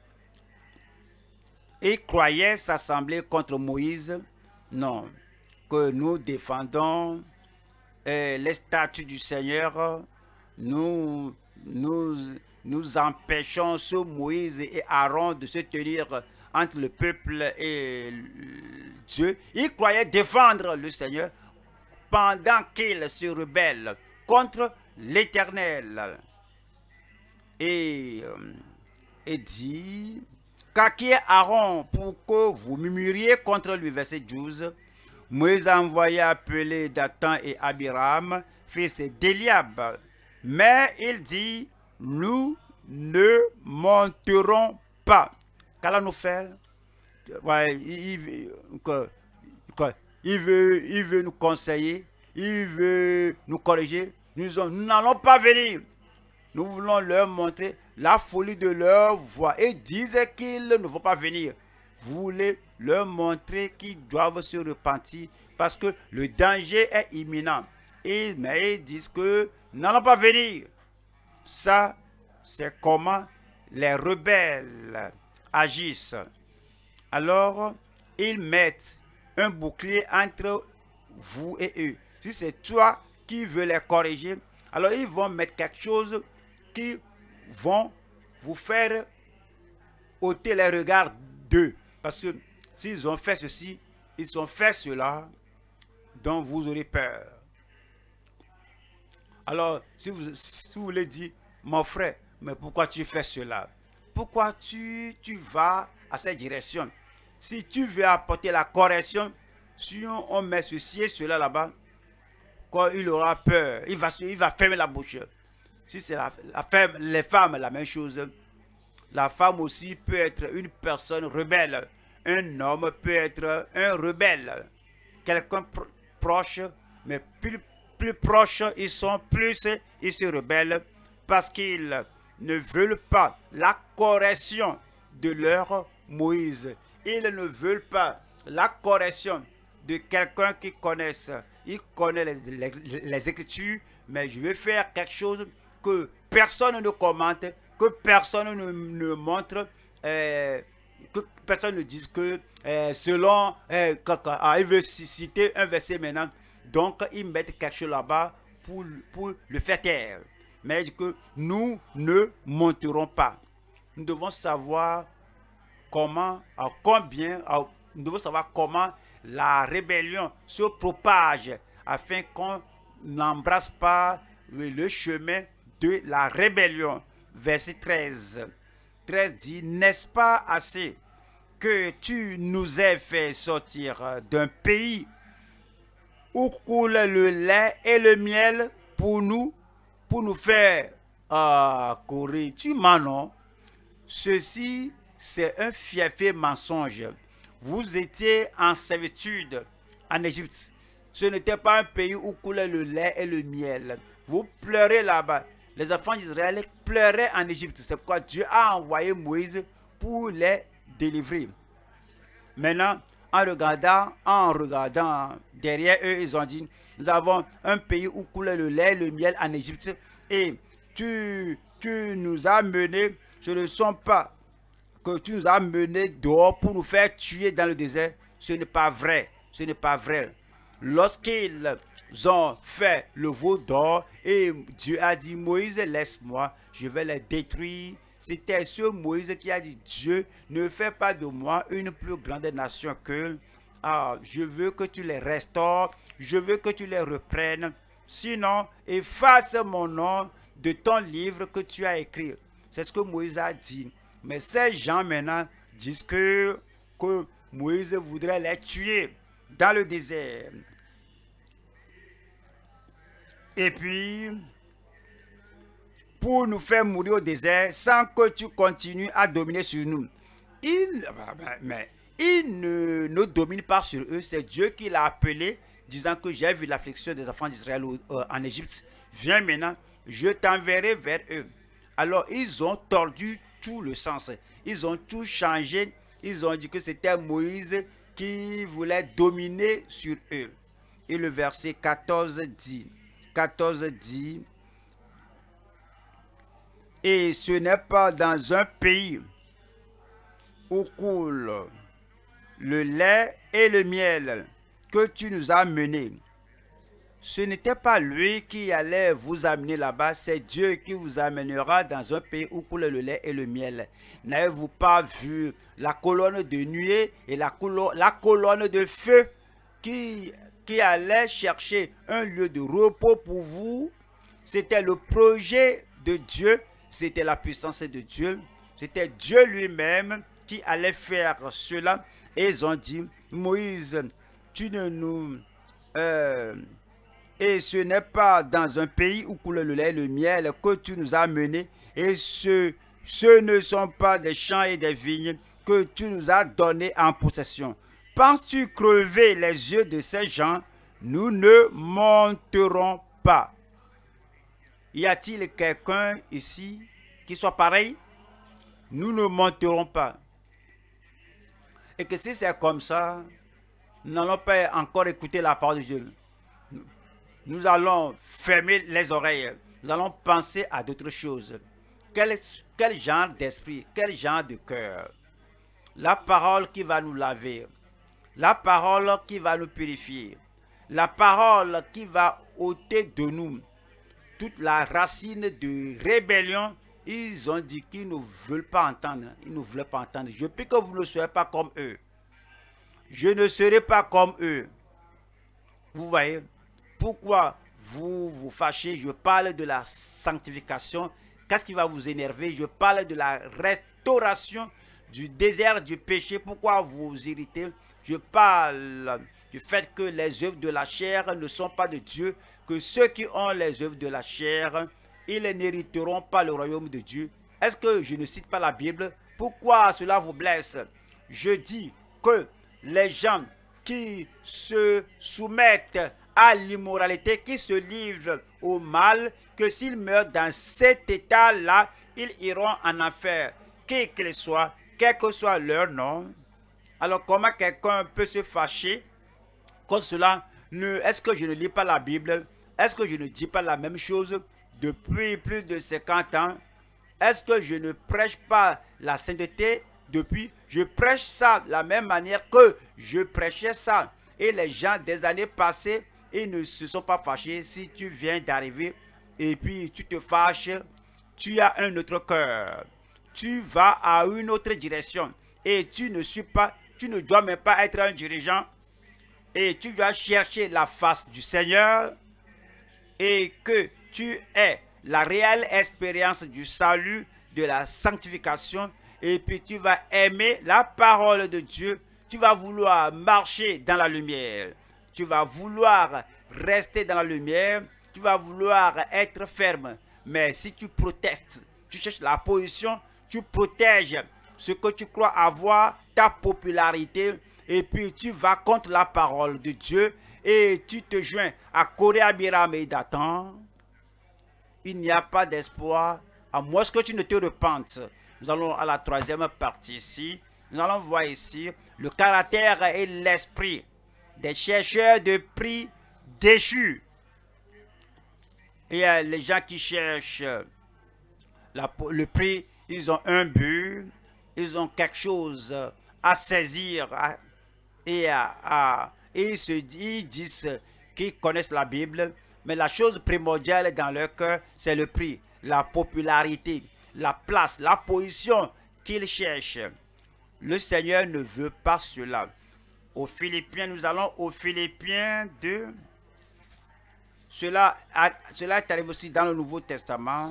Speaker 1: Et croyez s'assembler contre Moïse? Non. Que nous défendons euh, les statuts du Seigneur, nous, nous, nous empêchons ce Moïse et Aaron de se tenir entre le peuple et Dieu. Ils croyaient défendre le Seigneur pendant qu'ils se rebellent contre l'Éternel. Et, et dit, car qui est Aaron pour que vous murmuriez contre lui? Verset douze. Moïse a envoyé appeler Dathan et Abiram, fils d'Éliab. Mais il dit, nous ne monterons pas. Qu'allons-nous faire? Ouais, il, il, quoi, quoi, il, veut, il veut nous conseiller, il veut nous corriger. Nous n'allons pas venir. Nous voulons leur montrer la folie de leur voix et disent qu'ils ne vont pas venir. Vous voulez leur montrer qu'ils doivent se repentir parce que le danger est imminent. Et, mais ils disent que nous n'allons pas venir. Ça, c'est comment les rebelles agissent. Alors, ils mettent un bouclier entre vous et eux. Si c'est toi qui veux les corriger, alors ils vont mettre quelque chose qui vont vous faire ôter les regards d'eux. Parce que s'ils ont fait ceci, ils ont fait cela, donc vous aurez peur. Alors, si vous, si vous voulez dire, mon frère, mais pourquoi tu fais cela? Pourquoi tu, tu vas à cette direction? Si tu veux apporter la correction, si on, on met ceci et cela là-bas, quand il aura peur, il va, il va fermer la bouche. Si c'est la, la femme, les femmes, la même chose. La femme aussi peut être une personne rebelle. Un homme peut être un rebelle. Quelqu'un pr proche, mais plus, plus proche, ils sont plus, ils se rebellent parce qu'ils ne veulent pas la correction de leur Moïse. Ils ne veulent pas la correction de quelqu'un qui connaisse. Il connaît les, les, les Écritures, mais je vais faire quelque chose que personne ne commente, que personne ne, ne montre, euh, que personne ne dise que euh, selon, euh, ah, il veut citer un verset maintenant, donc ils mettent quelque chose là-bas pour, pour le faire taire. Mais il dit que nous ne monterons pas. Nous devons savoir comment, à combien, à, nous devons savoir comment la rébellion se propage afin qu'on n'embrasse pas le, le chemin de la rébellion. Verset treize. treize dit, n'est-ce pas assez que tu nous aies fait sortir d'un pays où coule le lait et le miel pour nous, pour nous faire euh, courir? Tu m'en non? Ceci, c'est un fiefé mensonge. Vous étiez en servitude en Égypte. Ce n'était pas un pays où coulait le lait et le miel. Vous pleurez là-bas. Les enfants d'Israël pleuraient en Égypte. C'est pourquoi Dieu a envoyé Moïse pour les délivrer. Maintenant, en regardant, en regardant derrière eux, ils ont dit, nous avons un pays où coulait le lait et le miel en Égypte. Et tu, tu nous as menés, ce ne sont pas que tu nous as menés dehors pour nous faire tuer dans le désert. Ce n'est pas vrai. Ce n'est pas vrai. Lorsqu'ils ont fait le veau d'or et Dieu a dit, Moïse, laisse-moi, je vais les détruire. C'était ce Moïse qui a dit, Dieu, ne fais pas de moi une plus grande nation que, ah, je veux que tu les restaures, je veux que tu les reprennes. Sinon, efface mon nom de ton livre que tu as écrit. C'est ce que Moïse a dit. Mais ces gens maintenant disent que, que Moïse voudrait les tuer dans le désert. Et puis, pour nous faire mourir au désert sans que tu continues à dominer sur nous. Il, mais il ne, ne domine pas sur eux. C'est Dieu qui l'a appelé, disant que j'ai vu l'affliction des enfants d'Israël en Égypte. Viens maintenant, je t'enverrai vers eux. Alors, ils ont tordu tout le sens. Ils ont tout changé. Ils ont dit que c'était Moïse qui voulait dominer sur eux. Et le verset quatorze dit, quatorze dit, et ce n'est pas dans un pays où coule le lait et le miel que tu nous as menés. Ce n'était pas lui qui allait vous amener là-bas, c'est Dieu qui vous amènera dans un pays où coule le lait et le miel. N'avez-vous pas vu la colonne de nuée et la, colo la colonne de feu qui, qui allait chercher un lieu de repos pour vous? C'était le projet de Dieu, c'était la puissance de Dieu, c'était Dieu lui-même qui allait faire cela. Et ils ont dit, Moïse, tu ne nous... Euh, et ce n'est pas dans un pays où coule le lait et le miel que tu nous as menés, et ce, ce ne sont pas des champs et des vignes que tu nous as donnés en possession. Penses-tu crever les yeux de ces gens? Nous ne monterons pas. Y a-t-il quelqu'un ici qui soit pareil? Nous ne monterons pas. Et que si c'est comme ça, nous n'allons pas encore écouter la parole de Dieu. Nous allons fermer les oreilles. Nous allons penser à d'autres choses. Quel, quel genre d'esprit, quel genre de cœur? La parole qui va nous laver. La parole qui va nous purifier. La parole qui va ôter de nous toute la racine de rébellion. Ils ont dit qu'ils ne veulent pas entendre. Ils ne veulent pas entendre. Je prie que vous ne soyez pas comme eux. Je ne serai pas comme eux. Vous voyez? Pourquoi vous vous fâchez? Je parle de la sanctification. Qu'est-ce qui va vous énerver? Je parle de la restauration du désert du péché. Pourquoi vous vous irritez? Je parle du fait que les œuvres de la chair ne sont pas de Dieu, que ceux qui ont les œuvres de la chair, ils n'hériteront pas le royaume de Dieu. Est-ce que je ne cite pas la Bible? Pourquoi cela vous blesse? Je dis que les gens qui se soumettent à l'immoralité, qui se livrent au mal, que s'ils meurent dans cet état-là, ils iront en enfer, quel qu'il soit, quel que soit leur nom. Alors comment quelqu'un peut se fâcher comme cela? Est-ce que je ne lis pas la Bible? Est-ce que je ne dis pas la même chose depuis plus de cinquante ans? Est-ce que je ne prêche pas la sainteté depuis? Je prêche ça de la même manière que je prêchais ça. Et les gens des années passées, ils ne se sont pas fâchés. Si tu viens d'arriver et puis tu te fâches, tu as un autre cœur. Tu vas à une autre direction. Et tu ne suis pas, tu ne dois même pas être un dirigeant. Et tu dois chercher la face du Seigneur. Et que tu aies la réelle expérience du salut, de la sanctification. Et puis tu vas aimer la parole de Dieu. Tu vas vouloir marcher dans la lumière. Tu vas vouloir rester dans la lumière. Tu vas vouloir être ferme. Mais si tu protestes, tu cherches la position, tu protèges ce que tu crois avoir, ta popularité, et puis tu vas contre la parole de Dieu, et tu te joins à Corée, Biram et Dathan, il n'y a pas d'espoir, à moins que tu ne te repentes. Nous allons à la troisième partie ici. Nous allons voir ici le caractère et l'esprit des chercheurs de prix déchus. Il y a les gens qui cherchent la, le prix, ils ont un but, ils ont quelque chose à saisir à, et, à, à, et ils, se, ils disent qu'ils connaissent la Bible, mais la chose primordiale dans leur cœur, c'est le prix, la popularité, la place, la position qu'ils cherchent. Le Seigneur ne veut pas cela. Aux Philippiens, nous allons aux Philippiens deux. Cela, a, cela est arrivé aussi dans le Nouveau Testament.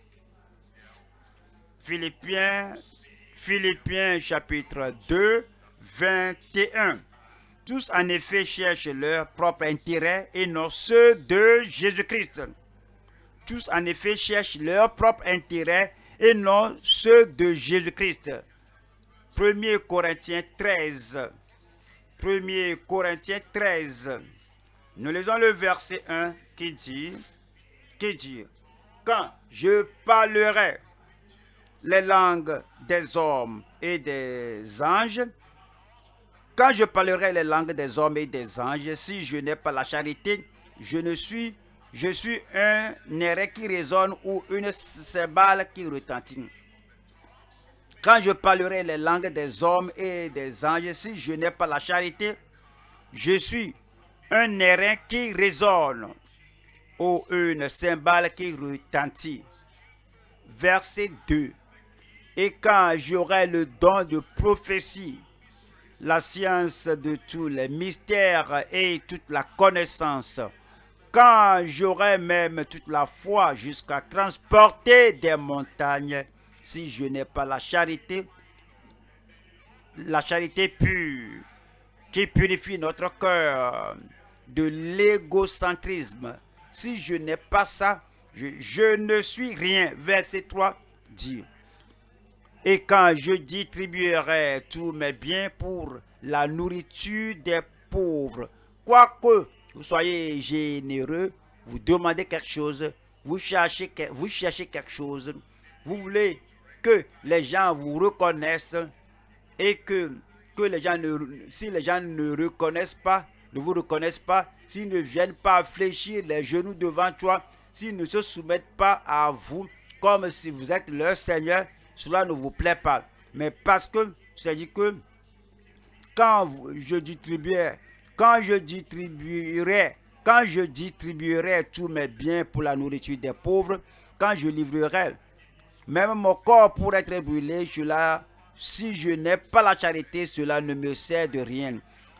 Speaker 1: Philippiens, Philippiens chapitre deux, vingt et un. Tous en effet cherchent leur propre intérêt et non ceux de Jésus-Christ. Tous en effet cherchent leur propre intérêt et non ceux de Jésus-Christ. premier Corinthiens treize. premier Corinthiens treize. Nous lisons le verset un qui dit, qui dit, quand je parlerai les langues des hommes et des anges, quand je parlerai les langues des hommes et des anges, si je n'ai pas la charité, je ne suis, je suis un nerf qui résonne ou une cymbale qui retentit. Quand je parlerai les langues des hommes et des anges, si je n'ai pas la charité, je suis un airain qui résonne ou une cymbale qui retentit. Verset deux. Et quand j'aurai le don de prophétie, la science de tous les mystères et toute la connaissance, quand j'aurai même toute la foi jusqu'à transporter des montagnes, si je n'ai pas la charité, la charité pure, qui purifie notre cœur de l'égocentrisme. Si je n'ai pas ça, je, je ne suis rien. Verset trois dit, et quand je distribuerai tous mes biens pour la nourriture des pauvres, quoique vous soyez généreux, vous demandez quelque chose, vous cherchez, vous cherchez quelque chose, vous voulez que les gens vous reconnaissent et que, que les gens ne, si les gens ne reconnaissent pas, ne vous reconnaissent pas, s'ils ne viennent pas fléchir les genoux devant toi, s'ils ne se soumettent pas à vous comme si vous êtes leur Seigneur, cela ne vous plaît pas. Mais parce que, c'est-à-dire que quand je distribuerai, quand je distribuerai, quand je distribuerai tous mes biens pour la nourriture des pauvres, quand je livrerai même mon corps pour être brûlé, cela, si je n'ai pas la charité, cela ne me sert de rien.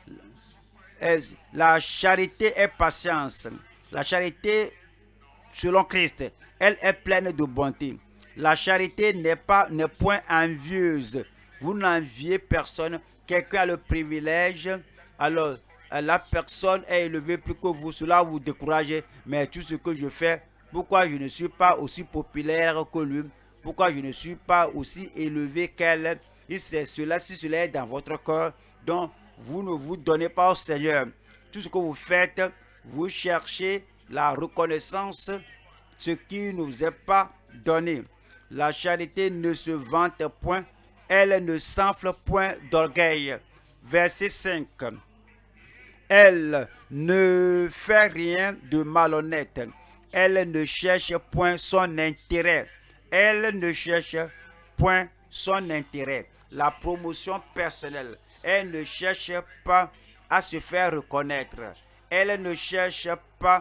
Speaker 1: La charité est patience. La charité, selon Christ, elle est pleine de bonté. La charité n'est pas, n'est point envieuse. Vous n'enviez personne. Quelqu'un a le privilège, alors la personne est élevée plus que vous. Cela vous décourage. Mais tout ce que je fais, pourquoi je ne suis pas aussi populaire que lui? Pourquoi je ne suis pas aussi élevé qu'elle? Et c'est cela, si cela est dans votre cœur, donc vous ne vous donnez pas au Seigneur. Tout ce que vous faites, vous cherchez la reconnaissance, ce qui ne vous est pas donné. La charité ne se vante point, elle ne s'enfle point d'orgueil. Verset cinq. Elle ne fait rien de malhonnête. Elle ne cherche point son intérêt. Elle ne cherche point son intérêt. La promotion personnelle. Elle ne cherche pas à se faire reconnaître. Elle ne cherche pas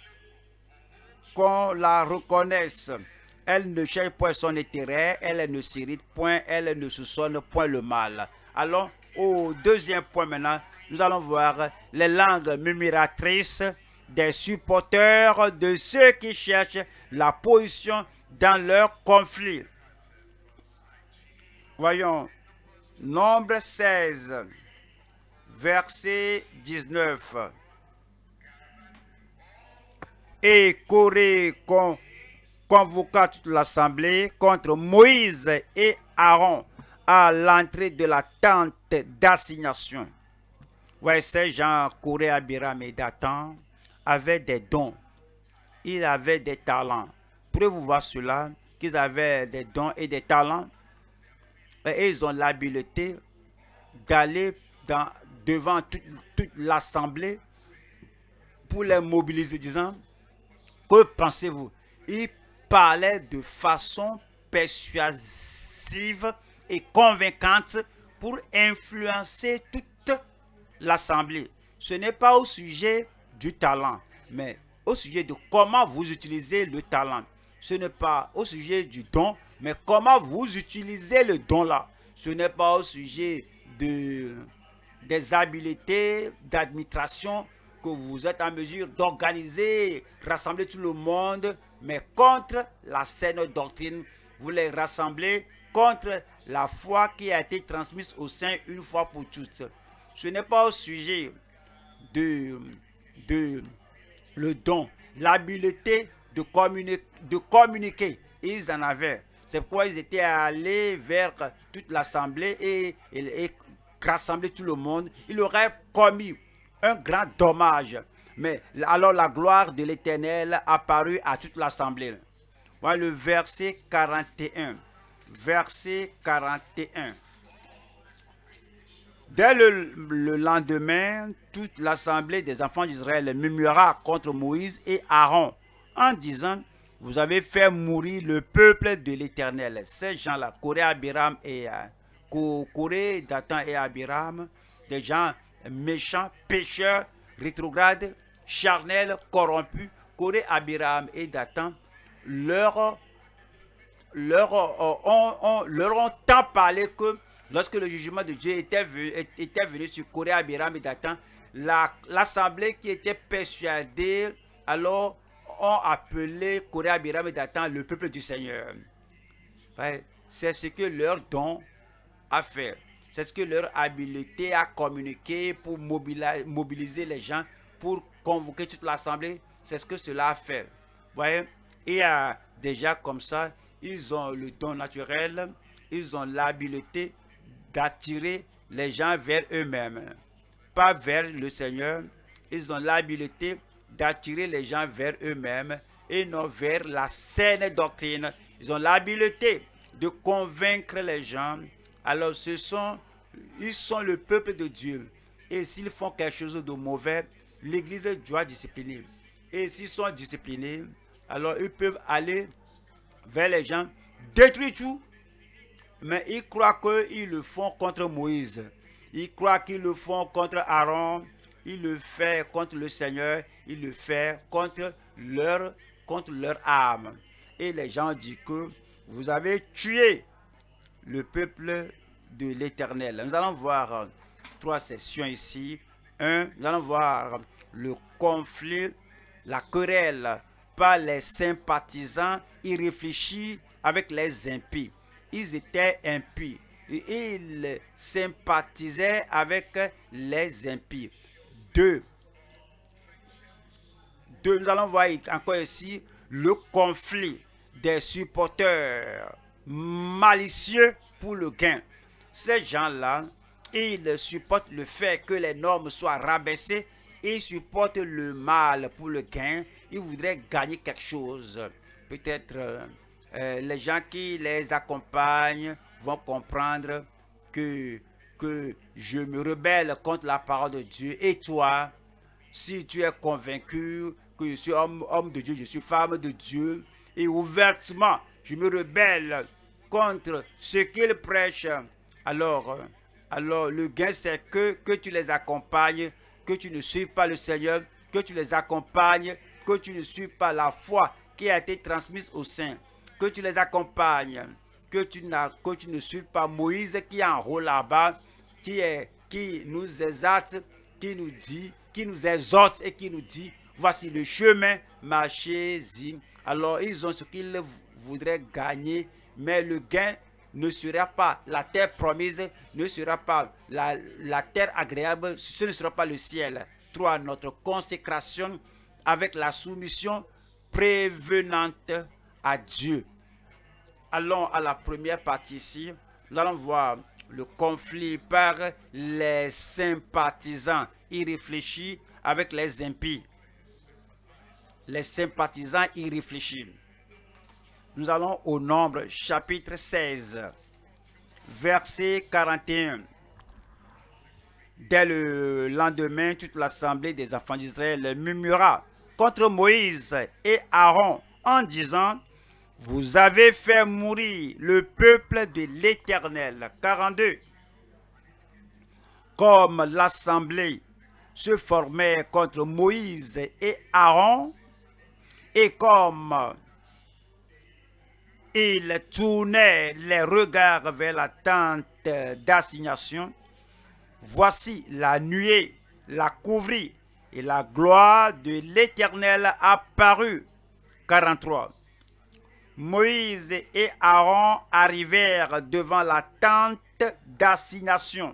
Speaker 1: qu'on la reconnaisse. Elle ne cherche point son intérêt. Elle ne s'irrite point. Elle ne soupçonne point le mal. Allons au deuxième point maintenant. Nous allons voir les langues murmuratrices des supporters de ceux qui cherchent la position dans leur conflit. Voyons, Nombre seize, verset dix-neuf. Et Corée con, convoqua toute l'assemblée contre Moïse et Aaron à l'entrée de la tente d'assignation. Ouais, ces gens, Corée, Abiram et Dathan, avaient des dons. Ils avaient des talents. Pouvez-vous voir cela, qu'ils avaient des dons et des talents? Et ils ont l'habileté d'aller devant toute, toute l'assemblée pour les mobiliser, disant, que pensez-vous? Ils parlaient de façon persuasive et convaincante pour influencer toute l'assemblée. Ce n'est pas au sujet du talent, mais au sujet de comment vous utilisez le talent. Ce n'est pas au sujet du don, mais comment vous utilisez le don là. Ce n'est pas au sujet de, des habiletés d'administration que vous êtes en mesure d'organiser, rassembler tout le monde, mais contre la saine doctrine. Vous les rassemblez contre la foi qui a été transmise au sein une fois pour toutes. Ce n'est pas au sujet de, de le don, l'habileté de communiquer, de communiquer. Ils en avaient. C'est pourquoi ils étaient allés vers toute l'assemblée et, et, et rassembler tout le monde. Ils auraient commis un grand dommage. Mais alors la gloire de l'Éternel apparut à toute l'assemblée. Voilà le verset quarante et un. Verset quarante et un. Dès le, le lendemain, toute l'assemblée des enfants d'Israël murmura contre Moïse et Aaron en disant, vous avez fait mourir le peuple de l'Éternel. Ces gens-là, Corée, Abiram et euh, Corée, Dathan et Abiram, des gens méchants, pécheurs, rétrogrades, charnels, corrompus. Corée, Abiram et Dathan leur, leur, euh, ont, ont, leur ont tant parlé que lorsque le jugement de Dieu était venu, était venu sur Corée, Abiram et Dathan, l'assemblée qui était persuadée, alors ont appelé Corée, Abiram et Dathan le peuple du Seigneur. C'est ce que leur don a fait. C'est ce que leur habileté à communiquer pour mobiliser les gens, pour convoquer toute l'assemblée, c'est ce que cela a fait. Vous voyez, et euh, déjà comme ça, ils ont le don naturel, ils ont l'habileté d'attirer les gens vers eux-mêmes, pas vers le Seigneur. Ils ont l'habileté d'attirer les gens vers eux-mêmes et non vers la saine doctrine. Ils ont l'habileté de convaincre les gens. Alors ce sont, ils sont le peuple de Dieu. Et s'ils font quelque chose de mauvais, l'Église doit discipliner. Et s'ils sont disciplinés, alors ils peuvent aller vers les gens, détruire tout. Mais ils croient qu'ils le font contre Moïse. Ils croient qu'ils le font contre Aaron. Ils le font contre le Seigneur. Ils le font contre leur, contre leur âme. Et les gens disent que vous avez tué le peuple de l'Éternel. Nous allons voir trois sessions ici. Un, nous allons voir le conflit, la querelle par les sympathisants irréfléchis avec les impies. Ils étaient impies et ils sympathisaient avec les impies. Deux, Deux nous allons voir encore ici le conflit des supporters malicieux pour le gain. Ces gens-là, ils supportent le fait que les normes soient rabaissées, ils supportent le mal pour le gain, ils voudraient gagner quelque chose. Peut-être euh, les gens qui les accompagnent vont comprendre que, que je me rebelle contre la parole de Dieu. Et toi, si tu es convaincu que je suis homme, homme de Dieu, je suis femme de Dieu, et ouvertement, je me rebelle contre ce qu'ils prêchent, alors, alors le gain c'est que, que tu les accompagnes, que tu ne suives pas le Seigneur, que tu les accompagnes, que tu ne suives pas la foi qui a été transmise au sein, que tu les accompagnes, que tu, que tu ne suives pas Moïse qui est en haut là-bas, qui, est, qui nous exhorte, qui nous dit, qui nous exhorte et qui nous dit, voici le chemin, marchez-y. Alors ils ont ce qu'ils voudraient gagner, mais le gain ne sera pas la terre promise, ne sera pas la, la terre agréable, ce ne sera pas le ciel. Trois, notre consécration avec la soumission prévenante à Dieu. Allons à la première partie ici. Nous allons voir le conflit par les sympathisants irréfléchis avec les impies. Les sympathisants irréfléchis. Nous allons au Nombre, chapitre seize, verset quarante et un. Dès le lendemain, toute l'assemblée des enfants d'Israël murmura contre Moïse et Aaron en disant, vous avez fait mourir le peuple de l'Éternel. quarante-deux. Comme l'assemblée se formait contre Moïse et Aaron, et comme ils tournaient les regards vers la tente d'assignation, voici la nuée la couvrit et la gloire de l'Éternel apparut. quarante-trois. Moïse et Aaron arrivèrent devant la tente d'assignation.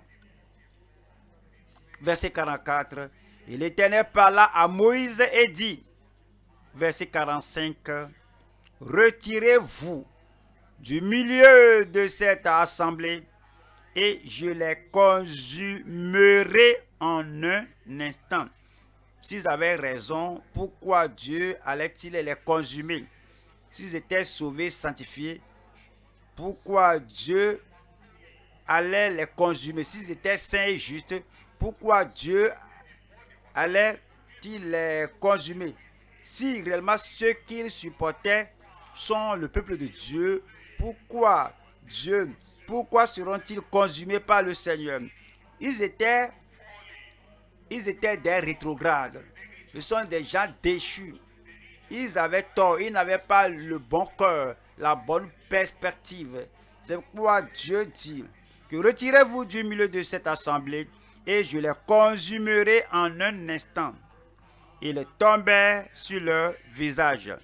Speaker 1: Verset quarante-quatre. Et l'Éternel parla à Moïse et dit, verset quarante-cinq, retirez-vous du milieu de cette assemblée et je les consumerai en un instant. S'ils avaient raison, pourquoi Dieu allait-il les consumer? S'ils étaient sauvés, sanctifiés, pourquoi Dieu allait les consumer? S'ils étaient saints et justes, pourquoi Dieu allait-il les consumer? Si réellement ceux qu'ils supportaient sont le peuple de Dieu, pourquoi Dieu, pourquoi seront-ils consumés par le Seigneur? Ils étaient, ils étaient des rétrogrades. Ce sont des gens déchus. Ils avaient tort, ils n'avaient pas le bon cœur, la bonne perspective. C'est pourquoi Dieu dit que retirez-vous du milieu de cette assemblée et je les consumerai en un instant. Ils tombèrent sur leur visage.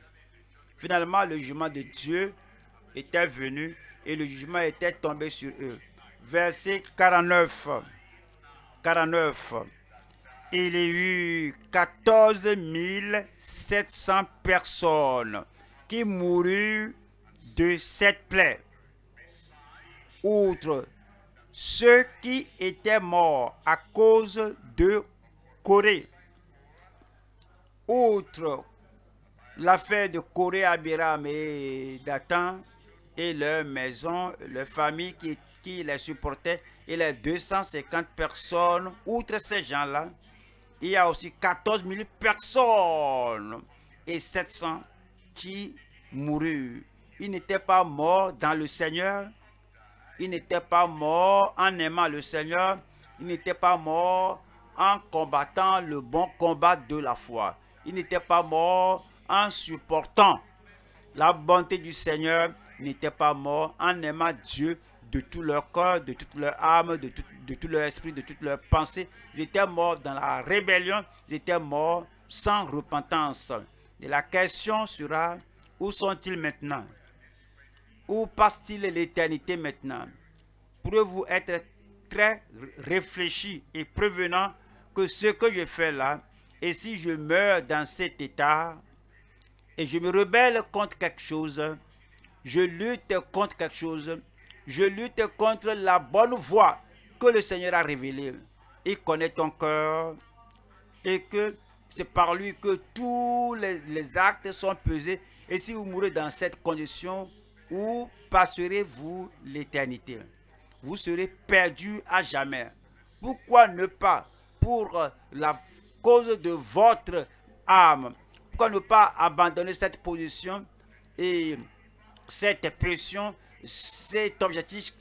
Speaker 1: Finalement, le jugement de Dieu était venu et le jugement était tombé sur eux. verset quarante-neuf. quarante-neuf. Il y a eu quatorze mille sept cents personnes qui moururent de cette plaie. Outre ceux qui étaient morts à cause de Corée. Outre l'affaire de Corée, Abiram et Dathan et leur maison, leur famille qui, qui les supportait, et les deux cent cinquante personnes, outre ces gens-là, il y a aussi quatorze mille personnes et sept cents qui moururent. Ils n'étaient pas morts dans le Seigneur. Ils n'étaient pas morts en aimant le Seigneur. Ils n'étaient pas morts en combattant le bon combat de la foi. Ils n'étaient pas morts en supportant la bonté du Seigneur. Ils n'étaient pas morts en aimant Dieu de tout leur corps, de toute leur âme, de tout, de tout leur esprit, de toute leur pensée. Ils étaient morts dans la rébellion. Ils étaient morts sans repentance. Et la question sera, où sont-ils maintenant? Où passe-t-il l'éternité maintenant? Pourrez-vous être très réfléchi et prévenant que ce que je fais là, et si je meurs dans cet état, et je me rebelle contre quelque chose, je lutte contre quelque chose, je lutte contre la bonne voie que le Seigneur a révélée. Il connaît ton cœur, et que c'est par lui que tous les, les actes sont pesés. Et si vous mourrez dans cette condition, où passerez-vous l'éternité? Vous serez perdu à jamais. Pourquoi ne pas, pour la cause de votre âme, pourquoi ne pas abandonner cette position et cette pression, cet objectif,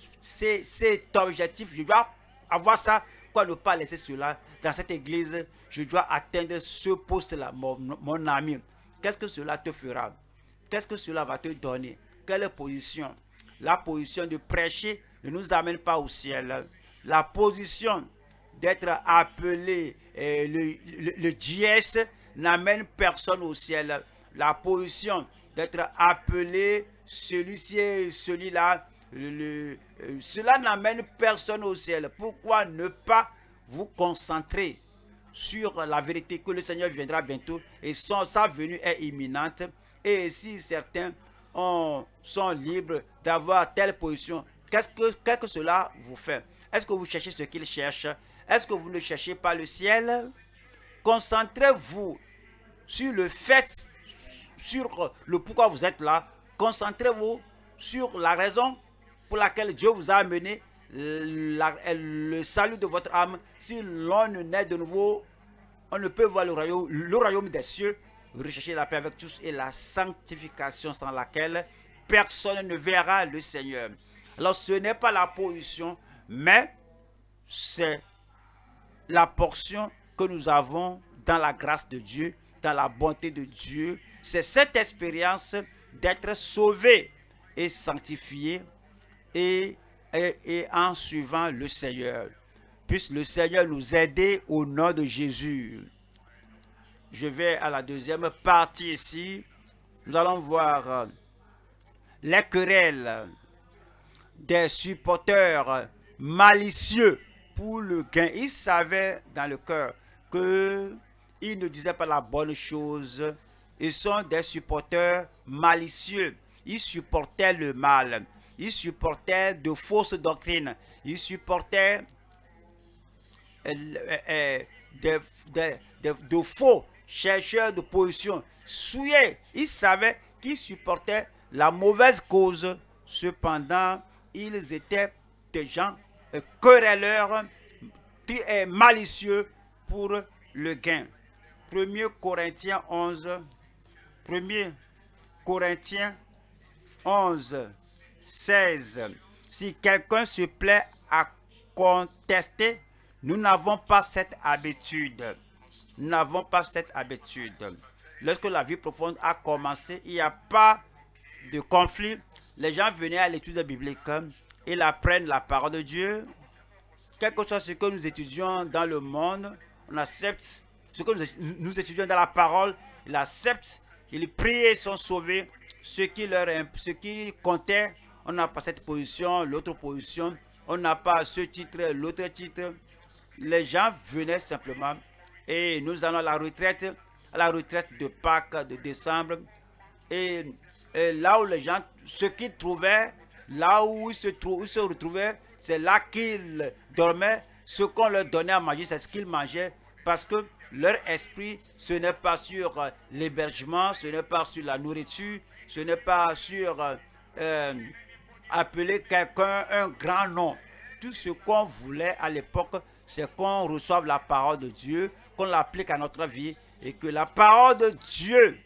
Speaker 1: cet objectif, je dois avoir ça, pourquoi ne pas laisser cela dans cette église? Je dois atteindre ce poste-là, mon, mon ami. Qu'est-ce que cela te fera? Qu'est-ce que cela va te donner? Quelle position? La position de prêcher ne nous amène pas au ciel. La position d'être appelé euh, le, le, le D S n'amène personne au ciel. La position d'être appelé celui-ci et celui-là, le, euh, cela n'amène personne au ciel. Pourquoi ne pas vous concentrer sur la vérité que le Seigneur viendra bientôt et son, sa venue est imminente? Et si certains ont, sont libres d'avoir telle position, qu'est-ce que, qu'est-ce que cela vous fait? Est-ce que vous cherchez ce qu'il cherche? Est-ce que vous ne cherchez pas le ciel? Concentrez-vous sur le fait, sur le pourquoi vous êtes là. Concentrez-vous sur la raison pour laquelle Dieu vous a amené, la, le salut de votre âme. Si l'on ne naît de nouveau, on ne peut voir le royaume, le royaume des cieux. Recherchez la paix avec tous et la sanctification sans laquelle personne ne verra le Seigneur. Alors ce n'est pas la position, mais c'est la portion que nous avons dans la grâce de Dieu, dans la bonté de Dieu. C'est cette expérience d'être sauvé et sanctifié et, et, et en suivant le Seigneur. Puisse le Seigneur nous aider au nom de Jésus. Je vais à la deuxième partie ici. Nous allons voir les querelles des supporters malicieux pour le gain. Ils savaient dans le cœur qu'ils ne disaient pas la bonne chose. Ils sont des supporters malicieux. Ils supportaient le mal. Ils supportaient de fausses doctrines. Ils supportaient euh, euh, de, de, de, de faux chercheurs de position. Souillés. Ils savaient qu'ils supportaient la mauvaise cause. Cependant, ils étaient des gens euh, querelleurs, euh, malicieux pour le gain. premier Corinthiens onze. premier Corinthiens onze, seize. Si quelqu'un se plaît à contester, nous n'avons pas cette habitude. Nous n'avons pas cette habitude. Lorsque la vie profonde a commencé, il n'y a pas de conflit. Les gens venaient à l'étude biblique, ils apprennent la parole de Dieu. Quel que soit ce que nous étudions dans le monde, on accepte ce que nous, nous étudions dans la parole, ils acceptent, ils prient et sont sauvés. Ce qui, leur, ce qui comptait, on n'a pas cette position, l'autre position. on n'a pas ce titre, l'autre titre. Les gens venaient simplement et nous allons à la retraite, à la retraite de Pâques, de décembre. Et, et là où les gens, ce qu'ils trouvaient, là où ils se, trou, ils se retrouvaient, c'est là qu'ils dormaient. Ce qu'on leur donnait à manger, c'est ce qu'ils mangeaient. Parce que leur esprit, ce n'est pas sur euh, l'hébergement, ce n'est pas sur la nourriture, ce n'est pas sur euh, euh, appeler quelqu'un un grand nom. Tout ce qu'on voulait à l'époque, c'est qu'on reçoive la parole de Dieu, qu'on l'applique à notre vie et que la parole de Dieu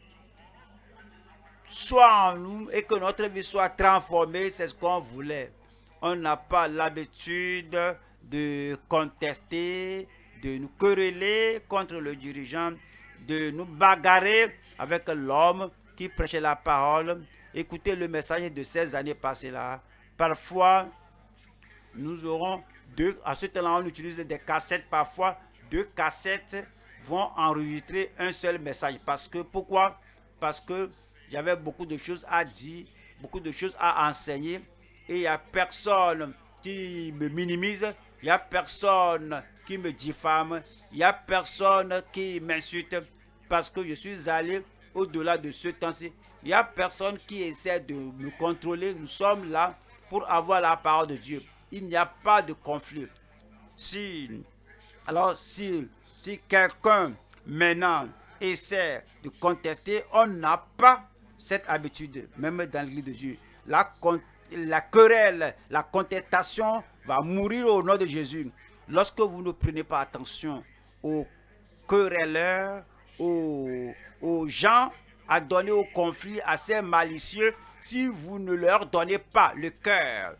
Speaker 1: soit en nous et que notre vie soit transformée, c'est ce qu'on voulait. On n'a pas l'habitude de contester, de nous quereller contre le dirigeant, de nous bagarrer avec l'homme qui prêchait la parole. Écoutez le message de ces années passées-là. Parfois, nous aurons deux, à ce temps-là, on utilise des cassettes. Parfois, deux cassettes vont enregistrer un seul message. Parce que, pourquoi? Parce que j'avais beaucoup de choses à dire, beaucoup de choses à enseigner. Et il n'y a personne qui me minimise, il n'y a personne qui me diffame, il n'y a personne qui m'insulte. Parce que je suis allé au-delà de ce temps-ci. Il n'y a personne qui essaie de me contrôler. Nous sommes là pour avoir la parole de Dieu. Il n'y a pas de conflit. Si, alors, si, si quelqu'un maintenant essaie de contester, on n'a pas cette habitude, même dans l'église de Dieu. La, la querelle, la contestation va mourir au nom de Jésus. Lorsque vous ne prenez pas attention aux querelleurs, aux, aux gens à donner au conflit, à ces malicieux, si vous ne leur donnez pas le cœur,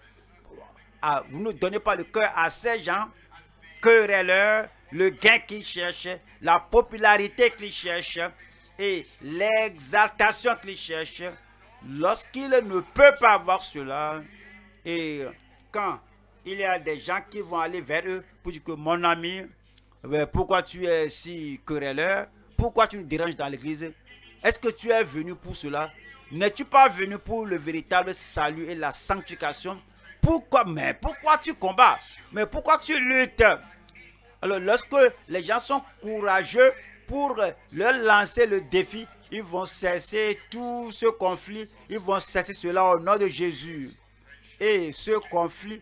Speaker 1: à, vous ne donnez pas le cœur à ces gens querelleurs, le gain qu'ils cherchent, la popularité qu'ils cherchent et l'exaltation qu'ils cherchent, lorsqu'ils ne peuvent pas avoir cela, et quand il y a des gens qui vont aller vers eux pour dire que mon ami, pourquoi tu es si querelleur, pourquoi tu nous déranges dans l'église, est-ce que tu es venu pour cela? N'es-tu pas venu pour le véritable salut et la sanctification? Pourquoi? Mais pourquoi tu combats? Mais pourquoi tu luttes? Alors lorsque les gens sont courageux pour leur lancer le défi, ils vont cesser tout ce conflit, ils vont cesser cela au nom de Jésus. Et ce conflit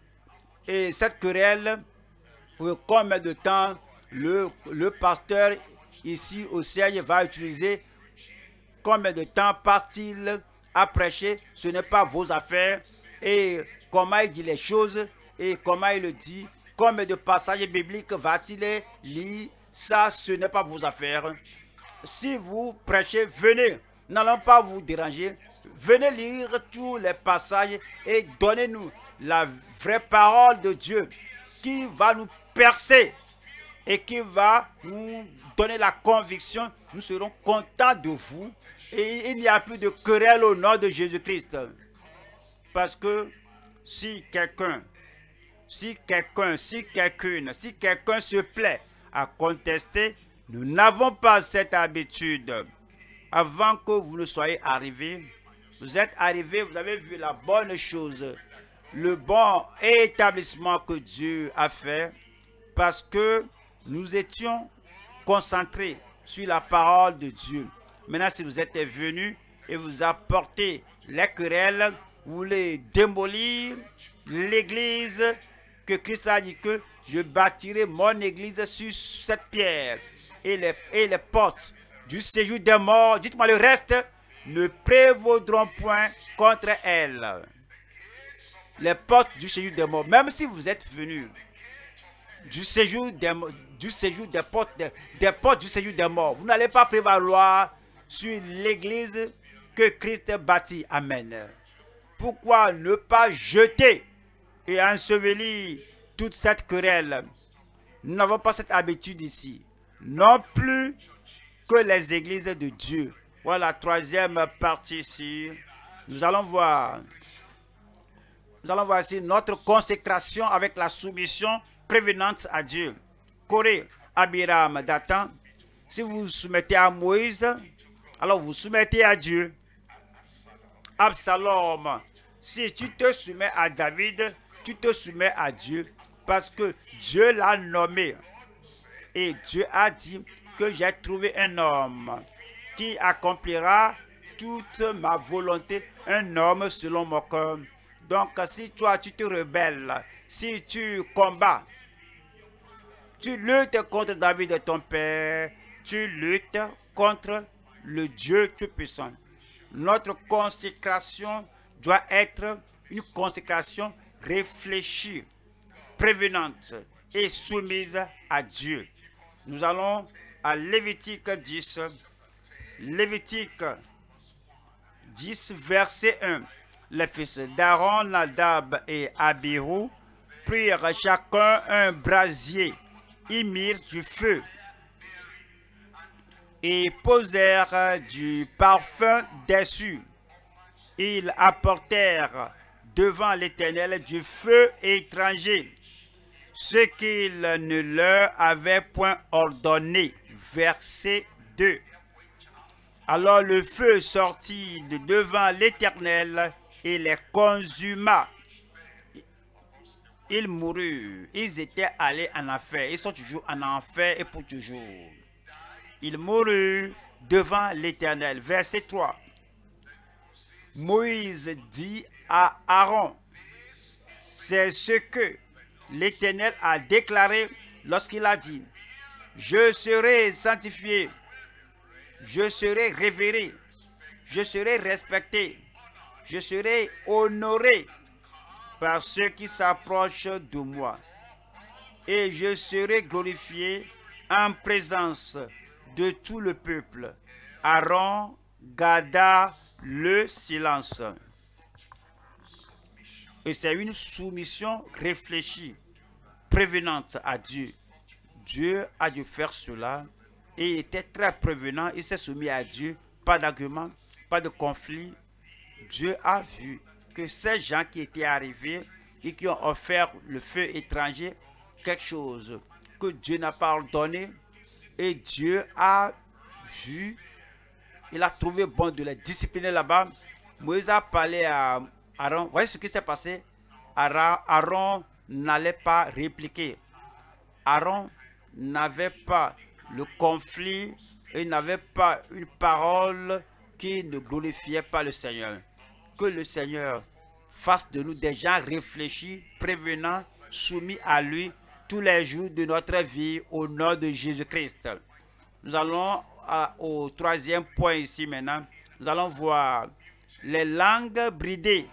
Speaker 1: et cette querelle, combien de temps le, le pasteur ici au siège va utiliser? Combien de temps passe-t-il à prêcher? Ce n'est pas vos affaires. Et comment il dit les choses et comment il le dit? Combien de passages bibliques va-t-il lire? Ça, ce n'est pas vos affaires. Si vous prêchez, venez. N'allons pas vous déranger. Venez lire tous les passages et donnez-nous la vraie parole de Dieu qui va nous percer et qui va nous donner la conviction. Nous serons contents de vous et il n'y a plus de querelle au nom de Jésus-Christ. Parce que si quelqu'un, si quelqu'un, si quelqu'une, si quelqu'un se plaît à contester, nous n'avons pas cette habitude. Avant que vous ne soyez arrivés, vous êtes arrivés, vous avez vu la bonne chose, le bon établissement que Dieu a fait, parce que nous étions concentrés sur la parole de Dieu. Maintenant, si vous êtes venus et vous apportez les querelles, vous voulez démolir l'église que Christ a dit que je bâtirai mon église sur cette pierre et les, et les portes du séjour des morts, dites-moi le reste, ne prévaudront point contre elle. Les portes du séjour des morts, même si vous êtes venus du séjour des, du séjour des portes, des, des portes du séjour des morts, vous n'allez pas prévaloir sur l'église que Christ bâtit. Amen. Pourquoi ne pas jeter et ensevelir toute cette querelle? Nous n'avons pas cette habitude ici. Non plus que les églises de Dieu. Voilà la troisième partie ici. Nous allons voir. Nous allons voir ici notre consécration avec la soumission prévenante à Dieu. Corée, Abiram, Dathan. Si vous vous soumettez à Moïse, alors vous soumettez à Dieu. Absalom, si tu te soumets à David, tu te soumets à Dieu parce que Dieu l'a nommé. Et Dieu a dit que j'ai trouvé un homme qui accomplira toute ma volonté, un homme selon mon cœur. Donc, si toi, tu te rebelles, si tu combats, tu luttes contre David de ton père, tu luttes contre le Dieu Tout-Puissant. Notre consécration doit être une consécration réfléchie, prévenante et soumise à Dieu. Nous allons à Lévitique dix. Lévitique dix, verset un. Les fils d'Aaron, Nadab et Abihu prirent chacun un brasier. Ils mirent du feu et posèrent du parfum dessus. Ils apportèrent devant l'Éternel du feu étranger, ce qu'il ne leur avait point ordonné. Verset deux. Alors le feu sortit de devant l'Éternel et les consuma. Ils moururent. Ils étaient allés en enfer. Ils sont toujours en enfer et pour toujours. Ils moururent devant l'Éternel. Verset trois. Moïse dit à Aaron, c'est ce que l'Éternel a déclaré lorsqu'il a dit, je serai sanctifié, je serai révéré, je serai respecté, je serai honoré par ceux qui s'approchent de moi, et je serai glorifié en présence de tout le peuple. Aaron garda le silence. Et c'est une soumission réfléchie, prévenante à Dieu. Dieu a dû faire cela et il était très prévenant. Il s'est soumis à Dieu, pas d'argument, pas de conflit. Dieu a vu que ces gens qui étaient arrivés et qui ont offert le feu étranger, quelque chose que Dieu n'a pas ordonné, et Dieu a vu, il a trouvé bon de les discipliner là-bas. Moïse a parlé à Aaron. Voyez ce qui s'est passé. Aaron, Aaron n'allait pas répliquer. Aaron n'avait pas le conflit, il n'avait pas une parole qui ne glorifiait pas le Seigneur. Que le Seigneur fasse de nous des gens réfléchis, prévenants, soumis à lui tous les jours de notre vie au nom de Jésus-Christ. Nous allons à, au troisième point ici maintenant. Nous allons voir les langues bridées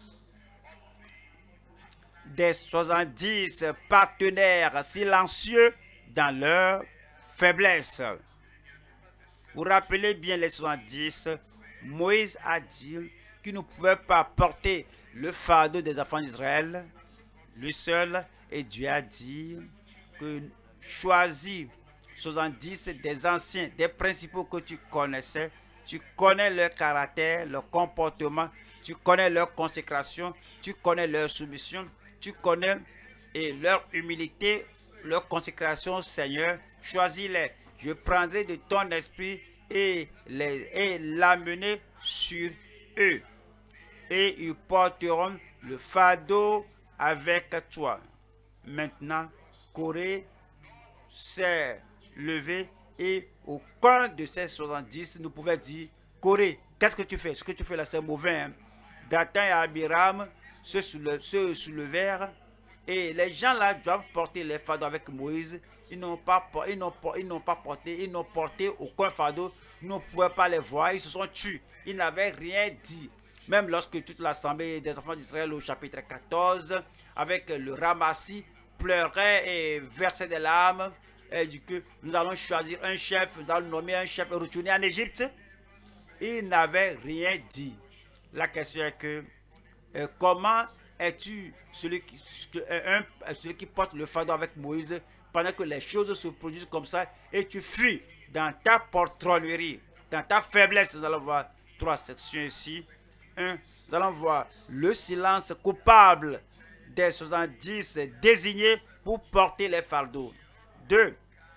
Speaker 1: des soixante-dix partenaires silencieux dans leur faiblesse. Vous rappelez bien les soixante-dix, Moïse a dit qu'il ne pouvait pas porter le fardeau des enfants d'Israël, lui seul, et Dieu a dit que choisis soixante-dix des anciens, des principaux que tu connaissais, tu connais leur caractère, leur comportement, tu connais leur consécration, tu connais leur soumission, tu connais et leur humilité, leur consécration au Seigneur. Choisis-les. Je prendrai de ton esprit et les et l'amener sur eux. Et ils porteront le fardeau avec toi. Maintenant, Corée s'est levé et aucun de ces soixante-dix ne pouvait dire, Corée, qu'est-ce que tu fais? Ce que tu fais là, c'est mauvais. Hein? Dathan et Abiram se, soule, se soulevèrent et les gens là doivent porter les fardeaux avec Moïse. Ils n'ont pas, ils n'ont ils n'ont pas porté, ils n'ont porté aucun fardeau. Ils ne pouvaient pas les voir, ils se sont tués. Ils n'avaient rien dit. Même lorsque toute l'assemblée des enfants d'Israël au chapitre quatorze, avec le ramassis, pleurait et versait des larmes, et dit que nous allons choisir un chef, nous allons nommer un chef et retourner en Égypte. Ils n'avaient rien dit. La question est que, euh, comment es-tu celui qui, un, celui qui porte le fardeau avec Moïse pendant que les choses se produisent comme ça et tu fuis dans ta poltronnerie, dans ta faiblesse? Nous allons voir trois sections ici. Un, nous allons voir le silence coupable des soixante-dix désignés pour porter les fardeaux. Deux,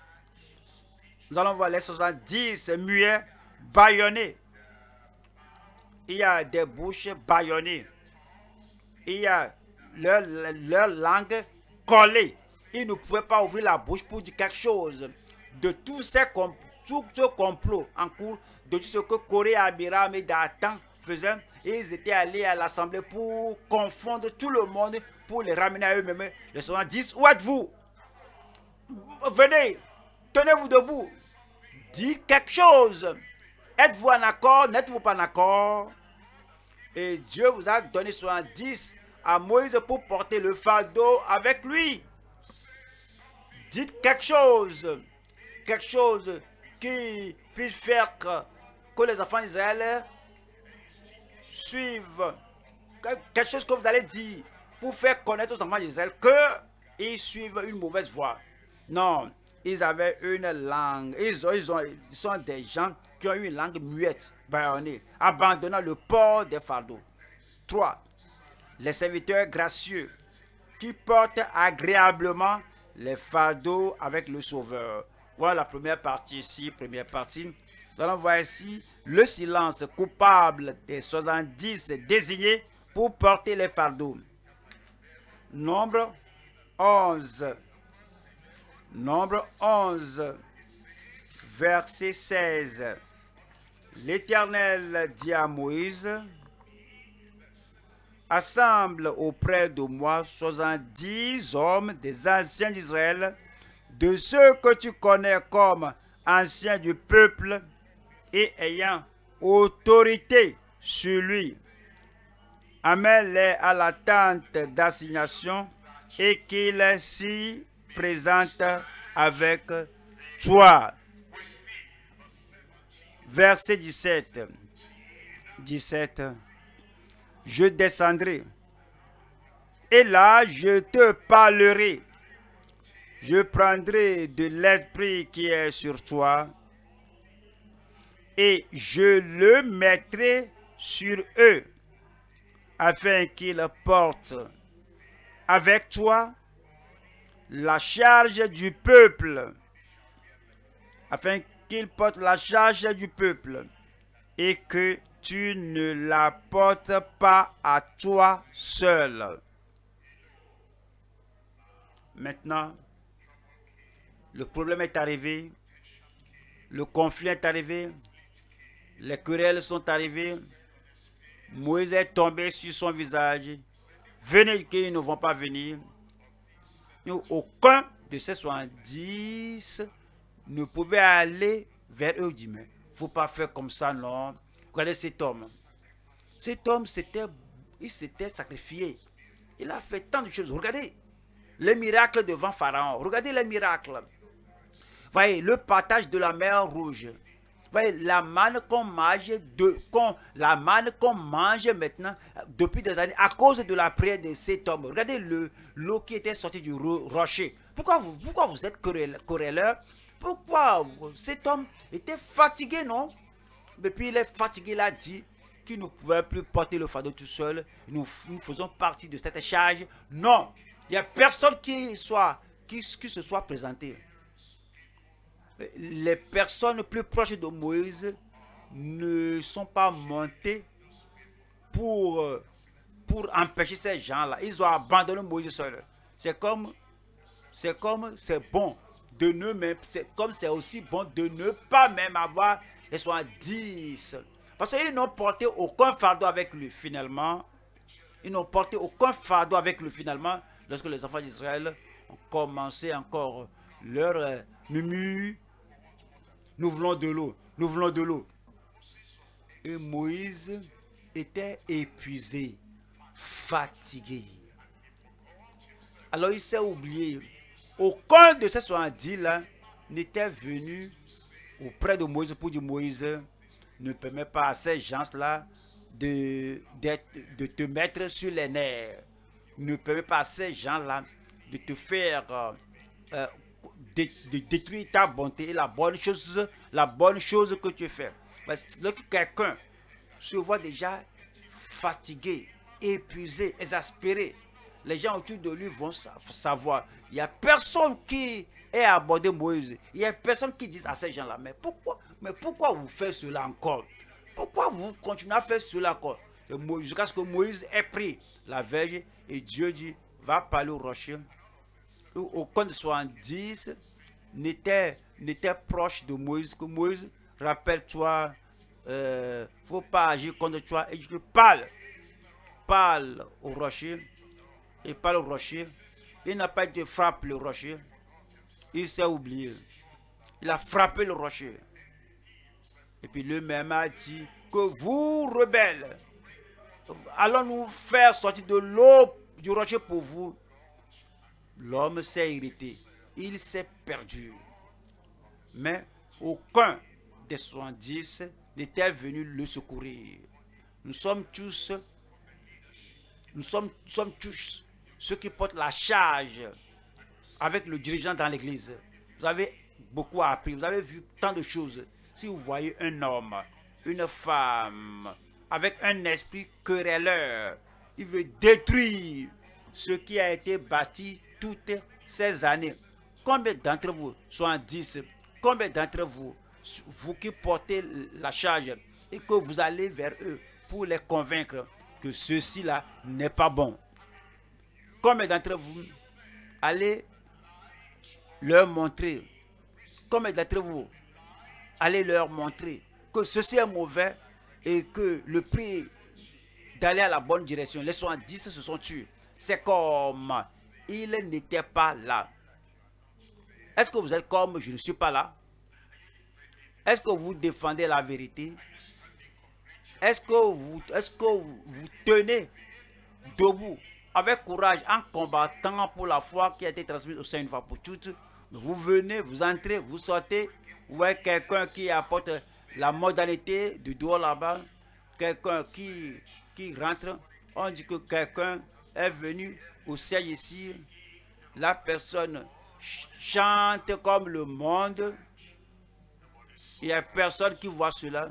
Speaker 1: nous allons voir les soixante-dix muets bâillonnés. Il y a des bouches bâillonnées. Il y a leur, leur langue collée. Ils ne pouvaient pas ouvrir la bouche pour dire quelque chose. De tous ces complots, tout ce complot en cours, de tout ce que Corée, Abiram et Dathan faisaient, ils étaient allés à l'assemblée pour confondre tout le monde, pour les ramener à eux-mêmes. Les soldats disent, où êtes-vous? Venez, tenez-vous debout, dites quelque chose. Êtes-vous en accord? N'êtes-vous pas en accord? Et Dieu vous a donné soixante-dix à Moïse pour porter le fardeau avec lui. Dites quelque chose. Quelque chose qui puisse faire que, que les enfants d'Israël suivent. Quelque chose que vous allez dire pour faire connaître aux enfants d'Israël qu'ils suivent une mauvaise voie. Non, ils avaient une langue. Ils, ont, ils, ont, ils sont des gens qui ont une langue muette, bâillonnée, abandonnant le port des fardeaux. trois. Les serviteurs gracieux qui portent agréablement les fardeaux avec le Sauveur. Voilà la première partie ici, première partie. Nous allons voir ici le silence coupable des soixante-dix désignés pour porter les fardeaux. Nombre onze. Nombre onze, verset seize. L'Éternel dit à Moïse, assemble auprès de moi soixante-dix hommes des anciens d'Israël, de ceux que tu connais comme anciens du peuple et ayant autorité sur lui. Amène-les à la tente d'assignation et qu'ils s'y présentent avec toi. Verset dix-sept. dix-sept. Je descendrai, et là je te parlerai. Je prendrai de l'esprit qui est sur toi, et je le mettrai sur eux, afin qu'ils portent avec toi la charge du peuple, afin qu'ils portent la charge du peuple, et que tu ne la portes pas à toi seul. Maintenant, le problème est arrivé, le conflit est arrivé, les querelles sont arrivées, Moïse est tombé sur son visage. Venez qu'ils ne vont pas venir. Aucun de ces soixante-dix ne pouvait aller vers eux. Il ne faut pas faire comme ça, non. Regardez cet homme. Cet homme, il s'était sacrifié. Il a fait tant de choses. Regardez les miracles devant Pharaon. Regardez les miracles. Voyez le partage de la mer Rouge. Voyez la manne qu'on mange, de, qu'on, la manne qu'on mange maintenant depuis des années à cause de la prière de cet homme. Regardez le, l'eau qui était sortie du ro rocher. Pourquoi vous, pourquoi vous êtes querelleur? Pourquoi cet homme était fatigué, non? Et puis il est fatigué, il a dit qu'il ne pouvait plus porter le fardeau tout seul. Nous, nous faisons partie de cette charge. Non, il n'y a personne qui, soit, qui, qui se soit présenté. Les personnes plus proches de Moïse ne sont pas montées pour, pour empêcher ces gens-là. Ils ont abandonné Moïse seul. C'est comme, c'est comme, c'est bon de ne même, c'est comme c'est aussi bon de ne pas même avoir les soixante-dix. Parce qu'ils n'ont porté aucun fardeau avec lui finalement. Ils n'ont porté aucun fardeau avec lui finalement lorsque les enfants d'Israël ont commencé encore leur euh, murmure. Nous voulons de l'eau, nous voulons de l'eau. Et Moïse était épuisé, fatigué. Alors il s'est oublié. Aucun de ces soixante-dix là n'était venu auprès de Moïse pour dire Moïse, ne permet pas à ces gens-là de, de, de te mettre sur les nerfs. Ne permet pas à ces gens-là de te faire euh, euh, de, de détruire ta bonté et la bonne chose, la bonne chose que tu fais. Parce que lorsque quelqu'un se voit déjà fatigué, épuisé, exaspéré, les gens autour de lui vont savoir. Il n'y a personne qui est abordé Moïse. Il n'y a personne qui dit à ces gens-là, mais pourquoi, mais pourquoi vous faites cela encore? Pourquoi vous continuez à faire cela encore? jusqu'à ce que Moïse ait pris la verge et Dieu dit, va parler au rocher. Aucun de soixante-dix n'était proche de Moïse, que Moïse, rappelle-toi, il euh, ne faut pas agir contre toi, et je parle, parle au rocher, il parle au rocher, il n'a pas été frappé le rocher, il s'est oublié, il a frappé le rocher, et puis lui-même a dit que vous, rebelles, allons nous faire sortir de l'eau du rocher pour vous. L'homme s'est irrité, il s'est perdu. Mais aucun des soixante-dix n'était venu le secourir. Nous sommes tous, nous sommes, nous sommes tous ceux qui portent la charge avec le dirigeant dans l'église. Vous avez beaucoup appris, vous avez vu tant de choses. Si vous voyez un homme, une femme, avec un esprit querelleur, il veut détruire ce qui a été bâti toutes ces années. Combien d'entre vous, soixante-dix, combien d'entre vous, vous qui portez la charge et que vous allez vers eux pour les convaincre que ceci-là n'est pas bon? Combien d'entre vous allez leur montrer, combien d'entre vous allez leur montrer que ceci est mauvais et que le prix d'aller à la bonne direction, les soixante-dix se sont tués. C'est comme ils n'étaient pas là. Est-ce que vous êtes comme je ne suis pas là? Est-ce que vous défendez la vérité? Est-ce que vous, est-ce que vous, vous tenez debout avec courage en combattant pour la foi qui a été transmise au sein une fois pour toutes? Vous venez, vous entrez, vous sortez, vous voyez quelqu'un qui apporte la modalité du doigt là-bas, quelqu'un qui, qui rentre, on dit que quelqu'un est venu au siège ici, la personne chante comme le monde, il n'y a personne qui voit cela.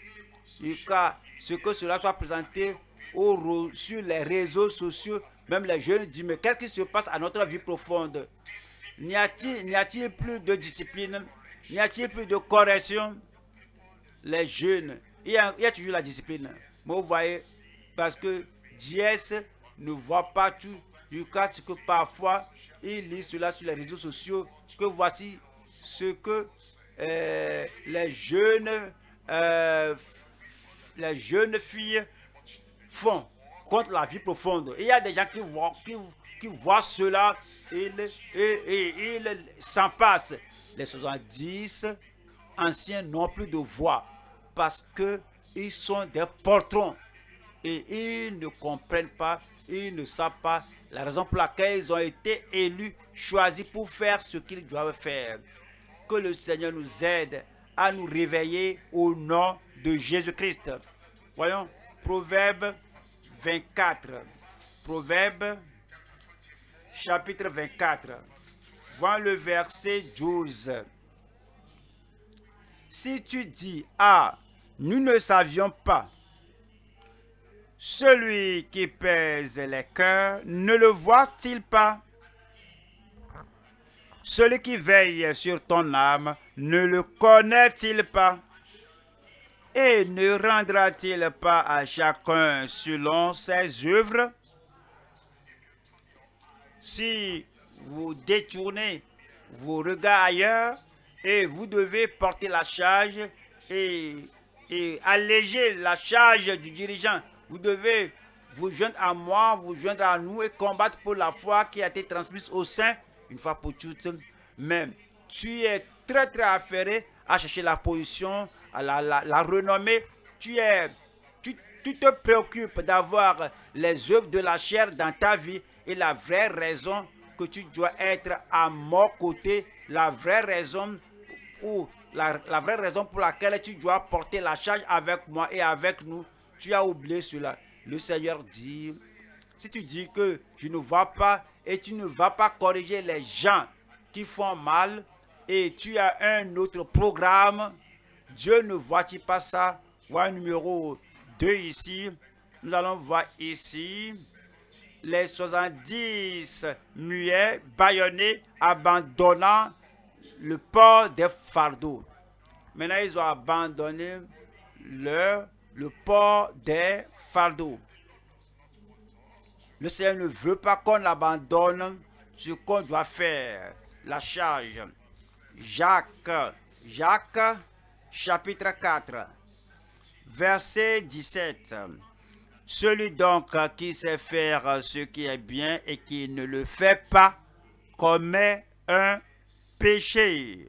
Speaker 1: Car ce que cela soit présenté au, sur les réseaux sociaux, même les jeunes disent, mais qu'est-ce qui se passe à notre vie profonde? N'y a-t-il plus de discipline? N'y a-t-il plus de correction? Les jeunes, il y, a, il y a toujours la discipline. Mais vous voyez, parce que Diès ne voit pas tout, jusqu'à ce que parfois il lit cela sur les réseaux sociaux, que voici ce que euh, les jeunes euh, les jeunes filles font contre la vie profonde. Et il y a des gens qui voient, qui, qui voient cela et, et, et, et ils s'en passent. Les soixante-dix anciens n'ont plus de voix parce qu'ils sont des poltrons et ils ne comprennent pas, ils ne savent pas la raison pour laquelle ils ont été élus, choisis pour faire ce qu'ils doivent faire. Que le Seigneur nous aide à nous réveiller au nom de Jésus-Christ. Voyons, Proverbe vingt-quatre. Proverbe, chapitre vingt-quatre. Voyons le verset douze. Si tu dis, ah, nous ne savions pas, celui qui pèse les cœurs ne le voit-il pas? Celui qui veille sur ton âme ne le connaît-il pas? Et ne rendra-t-il pas à chacun selon ses œuvres? Si vous détournez vos regards ailleurs et vous devez porter la charge et, et alléger la charge du dirigeant, vous devez vous joindre à moi, vous joindre à nous et combattre pour la foi qui a été transmise au sein, une fois pour toutes. Même, tu es très très affairé à chercher la position, à la, la, la renommée. Tu, es, tu, tu te préoccupes d'avoir les œuvres de la chair dans ta vie et la vraie raison que tu dois être à mon côté, la vraie raison ou la, la vraie raison pour laquelle tu dois porter la charge avec moi et avec nous, tu as oublié cela. Le Seigneur dit, si tu dis que je ne vois pas et tu ne vas pas corriger les gens qui font mal et tu as un autre programme, Dieu ne voit-il pas ça? Voilà numéro deux ici. Nous allons voir ici les soixante-dix muets, bâillonnés, abandonnant le port des fardeaux. Maintenant, ils ont abandonné leur le port des fardeaux. Le Seigneur ne veut pas qu'on abandonne ce qu'on doit faire, la charge. Jacques, Jacques, chapitre quatre, verset dix-sept. Celui donc qui sait faire ce qui est bien et qui ne le fait pas commet un péché.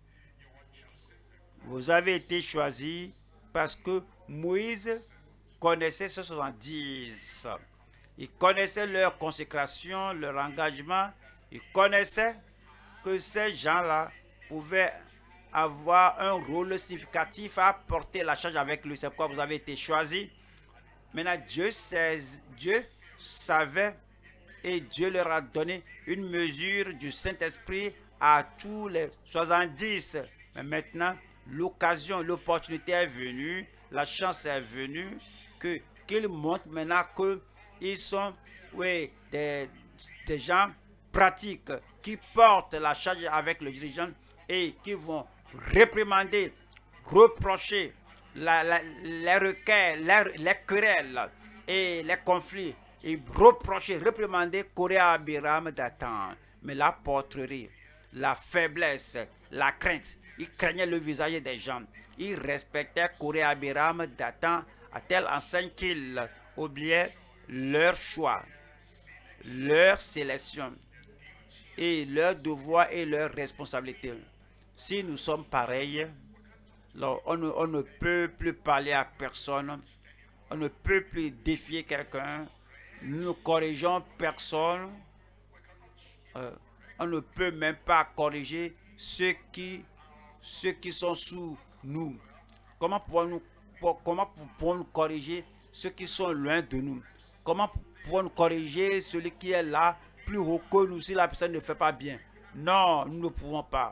Speaker 1: Vous avez été choisi parce que Moïse connaissait ce soixante-dix. Il connaissait leur consécration, leur engagement. Il connaissait que ces gens-là pouvaient avoir un rôle significatif à porter la charge avec lui. C'est pourquoi vous avez été choisi. Maintenant, Dieu, sait, Dieu savait et Dieu leur a donné une mesure du Saint-Esprit à tous les soixante-dix. Mais maintenant, l'occasion, l'opportunité est venue, la chance est venue, que qu'ils montrent maintenant qu'ils sont oui, des, des gens pratiques qui portent la charge avec le dirigeant et qui vont réprimander, reprocher la, la, les requêtes, les, les querelles et les conflits, et reprocher, réprimander Corée à Abiram d'attendre. Mais la porterie, la faiblesse, la crainte, il craignait le visage des gens. Il respectait Corée à Abiram d'attendre à telle enseigne qu'il oubliait leur choix, leur sélection et leur devoir et leur responsabilité. Si nous sommes pareils, on ne, on ne peut plus parler à personne, on ne peut plus défier quelqu'un, nous ne corrigeons personne, euh, on ne peut même pas corriger ceux qui, ceux qui sont sous nous. Comment pouvons-nous comment pouvons-nous corriger ceux qui sont loin de nous? Comment pouvons-nous corriger celui qui est là, plus haut que nous, si la personne ne fait pas bien? Non, nous ne pouvons pas.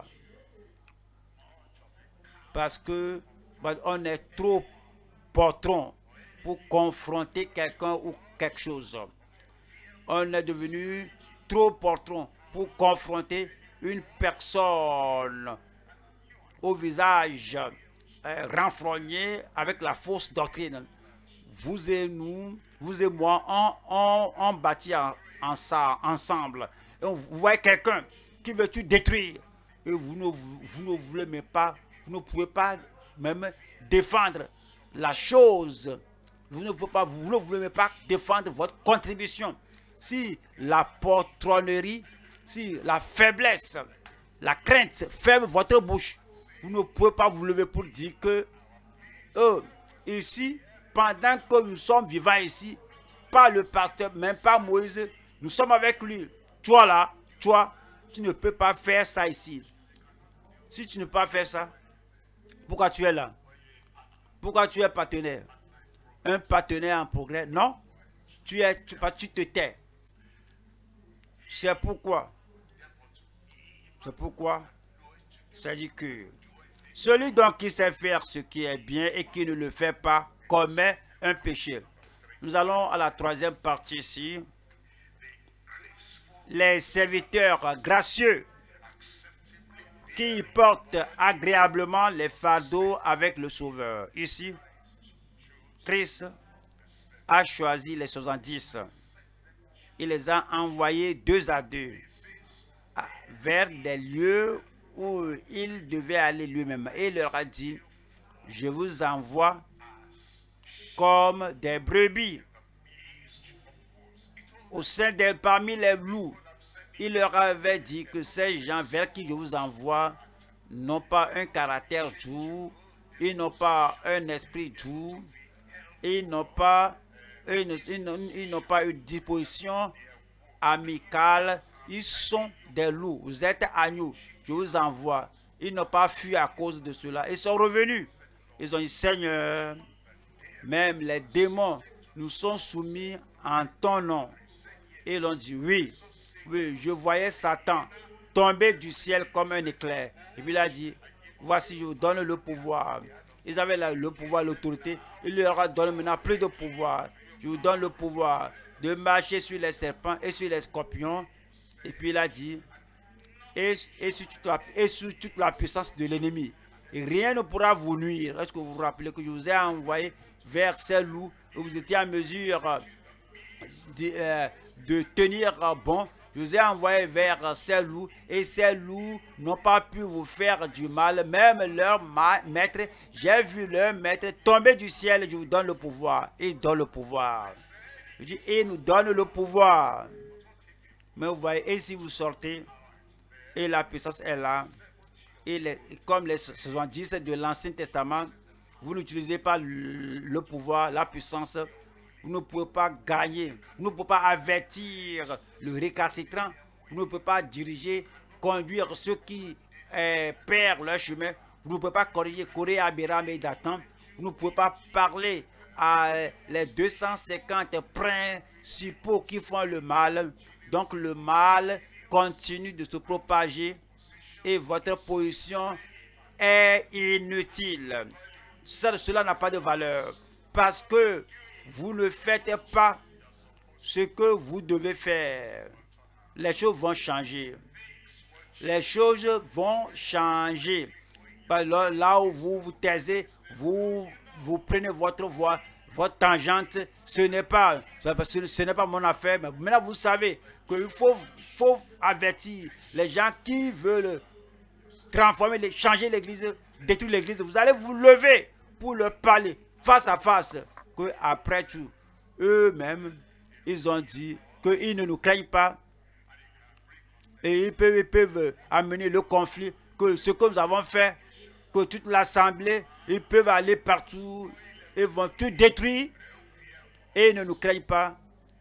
Speaker 1: Parce que ben, on est trop poltron pour confronter quelqu'un ou quelque chose. On est devenu trop poltron pour confronter une personne au visage euh, renfrogné avec la fausse doctrine. Vous et nous, vous et moi, on, on, on bâtit en, en ça, ensemble. Et on, vous voyez quelqu'un qui veut tout détruire et vous ne, vous, vous ne voulez même pas, vous ne pouvez pas même défendre la chose. Vous ne voulez pas, vous ne voulez même pas défendre votre contribution. Si la poltronnerie, si la faiblesse, la crainte ferme votre bouche, vous ne pouvez pas vous lever pour dire que euh, ici, pendant que nous sommes vivants ici, pas le pasteur, même pas Moïse, nous sommes avec lui. Toi là, toi, tu ne peux pas faire ça ici. Si tu ne peux pas faire ça, pourquoi tu es là? Pourquoi tu es partenaire? Un partenaire en progrès? Non, tu, es, tu, tu te tais. C'est pourquoi, c'est pourquoi, ça dit que celui donc qui sait faire ce qui est bien et qui ne le fait pas commet un péché. Nous allons à la troisième partie ici. Les serviteurs gracieux qui portent agréablement les fardeaux avec le Sauveur. Ici, Christ a choisi les soixante-dix. Il les a envoyés deux à deux vers des lieux où il devait aller lui-même. Et il leur a dit, je vous envoie comme des brebis au sein de parmi les loups. Il leur avait dit que ces gens vers qui je vous envoie n'ont pas un caractère doux, ils n'ont pas un esprit doux, ils n'ont pas une, ils n'ont pas une disposition amicale, ils sont des loups, vous êtes agneaux, je vous envoie. Ils n'ont pas fui à cause de cela, ils sont revenus. Ils ont dit, Seigneur, même les démons nous sont soumis en ton nom. Et ils ont dit, oui, oui, je voyais Satan tomber du ciel comme un éclair. Et puis il a dit, voici, je vous donne le pouvoir. Ils avaient le pouvoir, l'autorité. Il leur a donné maintenant plus de pouvoir. Je vous donne le pouvoir de marcher sur les serpents et sur les scorpions. Et puis il a dit, et, et, sur, toute la, et sur toute la puissance de l'ennemi. Et rien ne pourra vous nuire. Est-ce que vous vous rappelez que je vous ai envoyé vers ces loups, vous étiez en mesure de, euh, de tenir bon. Je vous ai envoyé vers ces loups et ces loups n'ont pas pu vous faire du mal. Même leur maître, j'ai vu leur maître tomber du ciel. Je vous donne le pouvoir. Il donne le pouvoir. Je dis, il nous donne le pouvoir. Mais vous voyez, et si vous sortez, et la puissance est là, et les, comme les soixante-dix de l'Ancien Testament, vous n'utilisez pas le, le pouvoir, la puissance. Vous ne pouvez pas gagner, vous ne pouvez pas avertir le récalcitrant, vous ne pouvez pas diriger, conduire ceux qui euh, perdent leur chemin, vous ne pouvez pas corriger Corée, Abiram et Dathan, vous ne pouvez pas parler à euh, les deux cent cinquante principaux qui font le mal. Donc le mal continue de se propager et votre position est inutile. Ça, cela n'a pas de valeur parce que vous ne faites pas ce que vous devez faire. Les choses vont changer. Les choses vont changer. Là où vous vous taisez, vous, vous prenez votre voie, votre tangente. Ce n'est pas, ce n'est pas mon affaire. Mais maintenant, vous savez qu'il faut, faut avertir les gens qui veulent transformer, changer l'église, détruire l'église. Vous allez vous lever pour leur parler face à face. Que après tout, eux-mêmes, ils ont dit qu'ils ne nous craignent pas et ils peuvent, ils peuvent amener le conflit, que ce que nous avons fait, que toute l'assemblée, ils peuvent aller partout, ils vont tout détruire et ils ne nous craignent pas.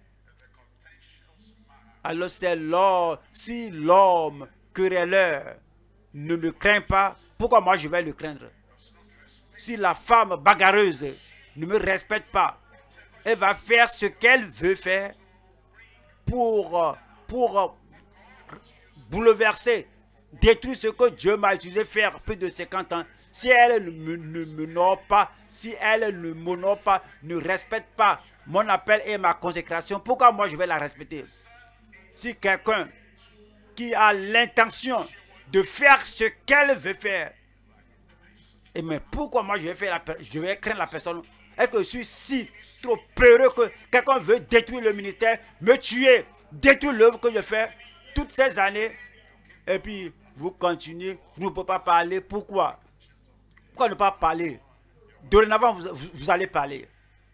Speaker 1: Alors c'est l'homme, si l'homme querelleur ne me craint pas, pourquoi moi je vais le craindre? Si la femme bagarreuse ne me respecte pas, elle va faire ce qu'elle veut faire pour, pour bouleverser, détruire ce que Dieu m'a utilisé faire plus de cinquante ans. Si elle ne m'honore pas, si elle ne m'honore pas, ne respecte pas mon appel et ma consécration, pourquoi moi je vais la respecter? Si quelqu'un qui a l'intention de faire ce qu'elle veut faire, et mais pourquoi moi je vais, faire la, je vais craindre la personne? Est-ce que je suis si trop peureux que quelqu'un veut détruire le ministère, me tuer, détruire l'œuvre que je fais toutes ces années, et puis vous continuez, vous ne pouvez pas parler. Pourquoi? Pourquoi ne pas parler? Dorénavant, vous, vous, vous allez parler.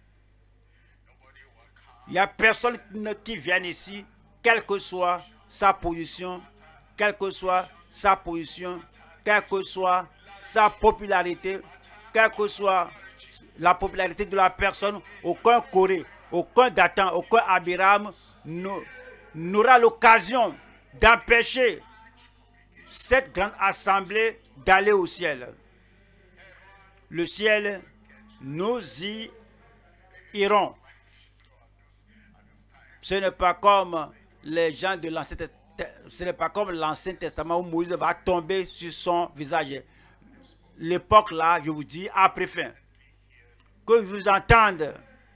Speaker 1: Il n'y a personne qui vienne ici, quelle que soit sa position, quelle que soit sa position, quelle que soit sa popularité, quelle que soit la popularité de la personne, aucun Corée, aucun Dathan, aucun Abiram n'aura l'occasion d'empêcher cette grande assemblée d'aller au ciel. Le ciel, nous y irons. Ce n'est pas comme les gens de l'Ancien Testament, ce n'est pas comme l'Ancien Testament où Moïse va tomber sur son visage. L'époque là, je vous dis, après fin. Que vous entendez,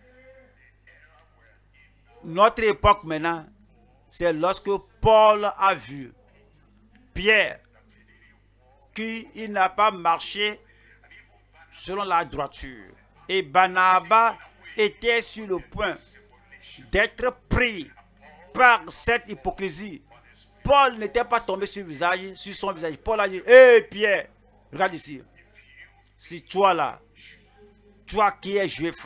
Speaker 1: notre époque maintenant, c'est lorsque Paul a vu Pierre, qu'il n'a pas marché selon la droiture. Et Barnabas était sur le point d'être pris par cette hypocrisie. Paul n'était pas tombé sur, visage, sur son visage. Paul a dit, hé hey, Pierre, regarde ici. Si toi là, toi qui es juif,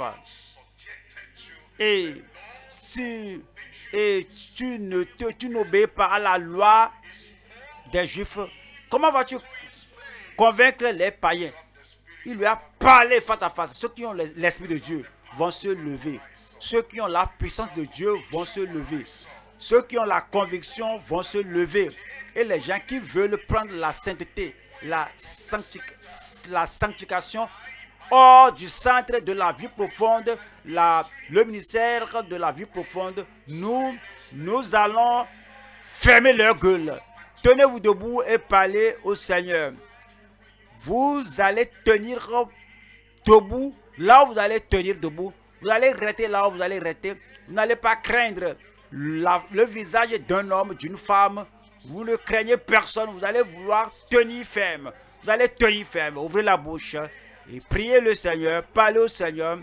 Speaker 1: et si et tu ne te, tu n'obéis pas à la loi des juifs, comment vas-tu convaincre les païens? Il lui a parlé face à face. Ceux qui ont l'Esprit de Dieu vont se lever. Ceux qui ont la puissance de Dieu vont se lever. Ceux qui ont la conviction vont se lever. Et les gens qui veulent prendre la sainteté, la, sancti la sanctification hors du centre de la vie profonde, la, le ministère de la vie profonde, nous, nous allons fermer leur gueule. Tenez-vous debout et parlez au Seigneur. Vous allez tenir debout, là où vous allez tenir debout. Vous allez rester là où vous allez rester. Vous n'allez pas craindre la, le visage d'un homme, d'une femme. Vous ne craignez personne. Vous allez vouloir tenir ferme. Vous allez tenir ferme. Ouvrez la bouche et priez le Seigneur. Parlez au Seigneur.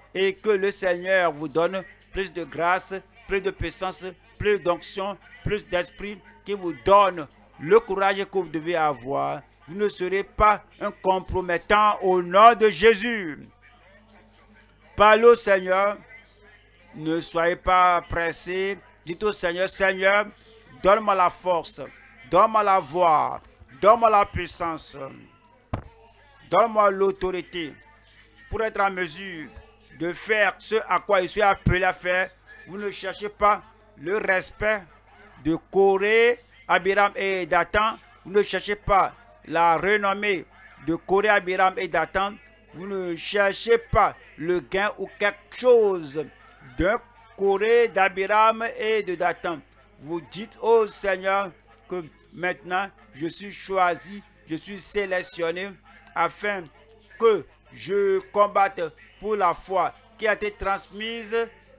Speaker 1: et que le Seigneur vous donne plus de grâce, plus de puissance, plus d'onction, plus d'esprit, qui vous donne le courage que vous devez avoir. Vous ne serez pas un compromettant au nom de Jésus. Parlez au Seigneur. Ne soyez pas pressés. Dites au Seigneur, Seigneur, donne-moi la force, donne-moi la voix, donne-moi la puissance, donne-moi l'autorité pour être en mesure de faire ce à quoi je suis appelé à faire. Vous ne cherchez pas le respect de Corée, Abiram et Dathan. Vous ne cherchez pas la renommée de Corée, Abiram et Dathan. Vous ne cherchez pas le gain ou quelque chose d'un Corée, d'Abiram et de Dathan. Vous dites au Seigneur que maintenant je suis choisi, je suis sélectionné afin que je combatte pour la foi qui a été transmise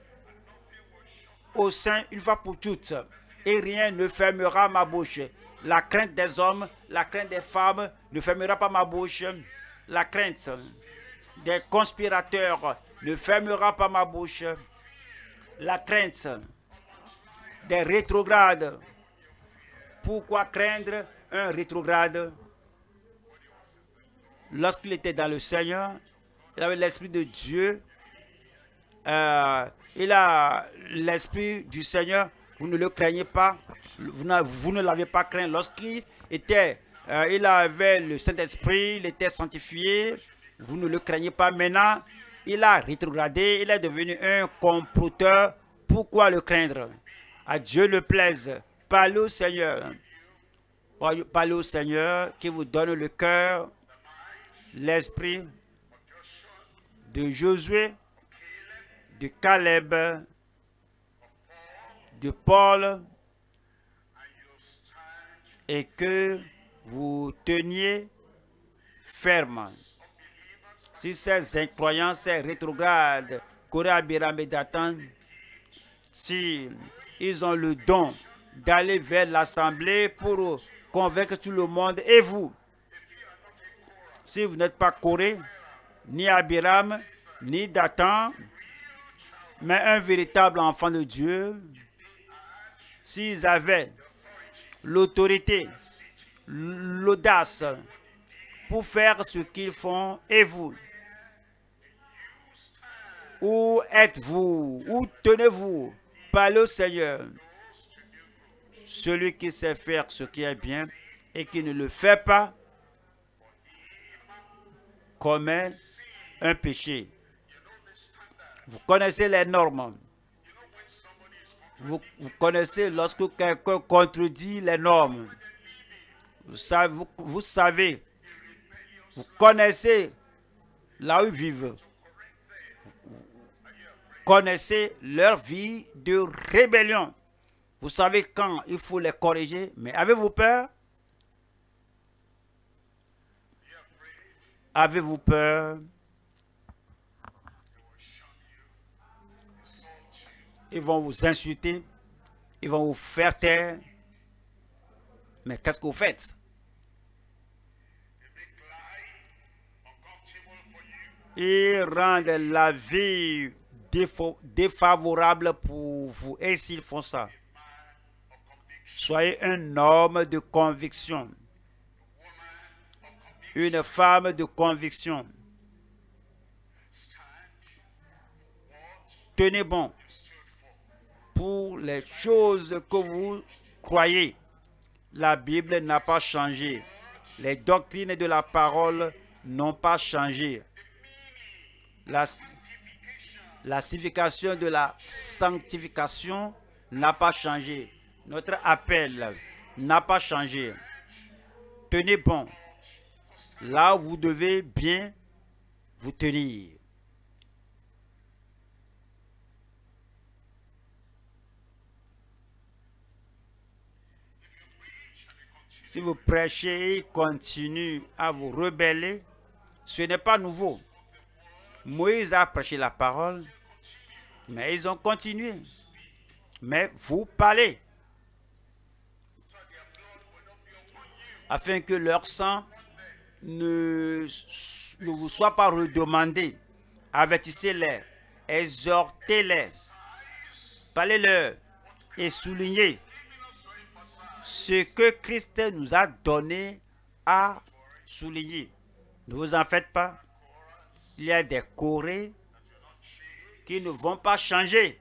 Speaker 1: au sein une fois pour toutes. Et rien ne fermera ma bouche. La crainte des hommes, la crainte des femmes ne fermera pas ma bouche. La crainte des conspirateurs ne fermera pas ma bouche. La crainte des rétrogrades. Pourquoi craindre un rétrograde? Lorsqu'il était dans le Seigneur, il avait l'Esprit de Dieu. Euh, il a l'Esprit du Seigneur. Vous ne le craignez pas. Vous, vous ne l'avez pas craint. Lorsqu'il était, euh, il avait le Saint-Esprit, il était sanctifié. Vous ne le craignez pas. Maintenant, il a rétrogradé. Il est devenu un comploteur. Pourquoi le craindre? À Dieu le plaise. Parlez au Seigneur. Parlez au Seigneur qui vous donne le cœur, l'esprit de Josué, de Caleb, de Paul, et que vous teniez ferme. Si ces incroyants, ces rétrogrades, Corée, Abiram et Dathan, si ils ont le don d'aller vers l'assemblée pour convaincre tout le monde, et vous, si vous n'êtes pas Corée, ni Abiram, ni Dathan, mais un véritable enfant de Dieu, s'ils avaient l'autorité, l'audace pour faire ce qu'ils font, et vous, où êtes-vous? Où tenez-vous? Parlez au Seigneur. Celui qui sait faire ce qui est bien et qui ne le fait pas commet un péché. Vous connaissez les normes. Vous, vous connaissez lorsque quelqu'un contredit les normes. Vous savez, vous, vous savez, vous connaissez là où ils vivent. Vous connaissez leur vie de rébellion. Vous savez quand il faut les corriger, mais avez-vous peur? Avez-vous peur? Ils vont vous insulter, ils vont vous faire taire. Mais qu'est-ce que vous faites? Ils rendent la vie défavorable pour vous. Et s'ils font ça, soyez un homme de conviction, une femme de conviction. Tenez bon pour les choses que vous croyez. La Bible n'a pas changé. Les doctrines de la parole n'ont pas changé. La, la signification de la sanctification n'a pas changé. Notre appel n'a pas changé. Tenez bon. Là où vous devez bien vous tenir. Si vous prêchez et continuez à vous rebeller, ce n'est pas nouveau. Moïse a prêché la parole, mais ils ont continué. Mais vous parlez, afin que leur sang ne, ne vous soit pas redemandé. Avertissez-les exhortez-les, parlez-leur et soulignez ce que Christ nous a donné à souligner. Ne vous en faites pas. Il y a des Corées qui ne vont pas changer.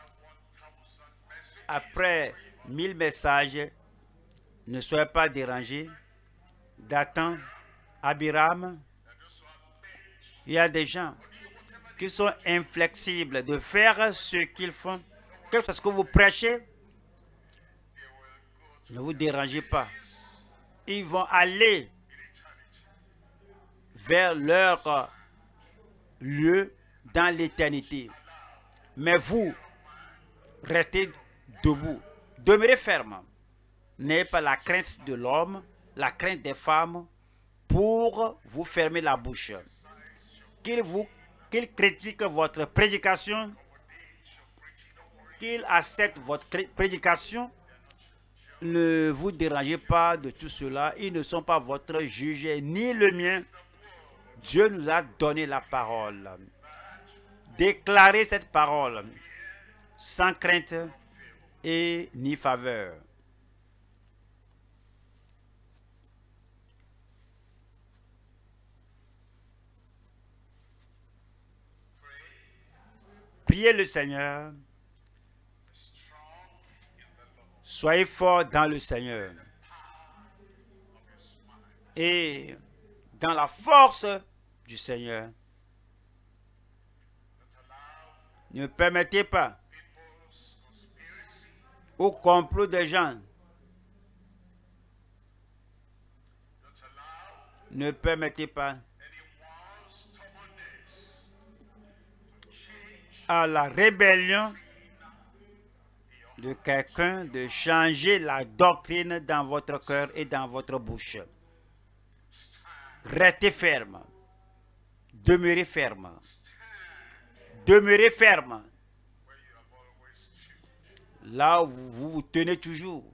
Speaker 1: Après mille messages, ne soyez pas dérangés. Dathan, Abiram, il y a des gens qui sont inflexibles de faire ce qu'ils font. Quel que soit ce que vous prêchez, ne vous dérangez pas. Ils vont aller vers leur lieu dans l'éternité. Mais vous, restez debout. Demeurez ferme. N'ayez pas la crainte de l'homme, la crainte des femmes, pour vous fermer la bouche. Qu'ils vous, qu'ils critiquent votre prédication, qu'ils acceptent votre prédication. Ne vous dérangez pas de tout cela. Ils ne sont pas votre juge, ni le mien. Dieu nous a donné la parole. Déclarez cette parole sans crainte et ni faveur. Priez le Seigneur. Soyez forts dans le Seigneur. Et dans la force du Seigneur, ne permettez pas au complot des gens, ne permettez pas à la rébellion de quelqu'un de changer la doctrine dans votre cœur et dans votre bouche. Restez ferme. Demeurez ferme. Demeurez ferme. Là où vous vous, vous tenez toujours.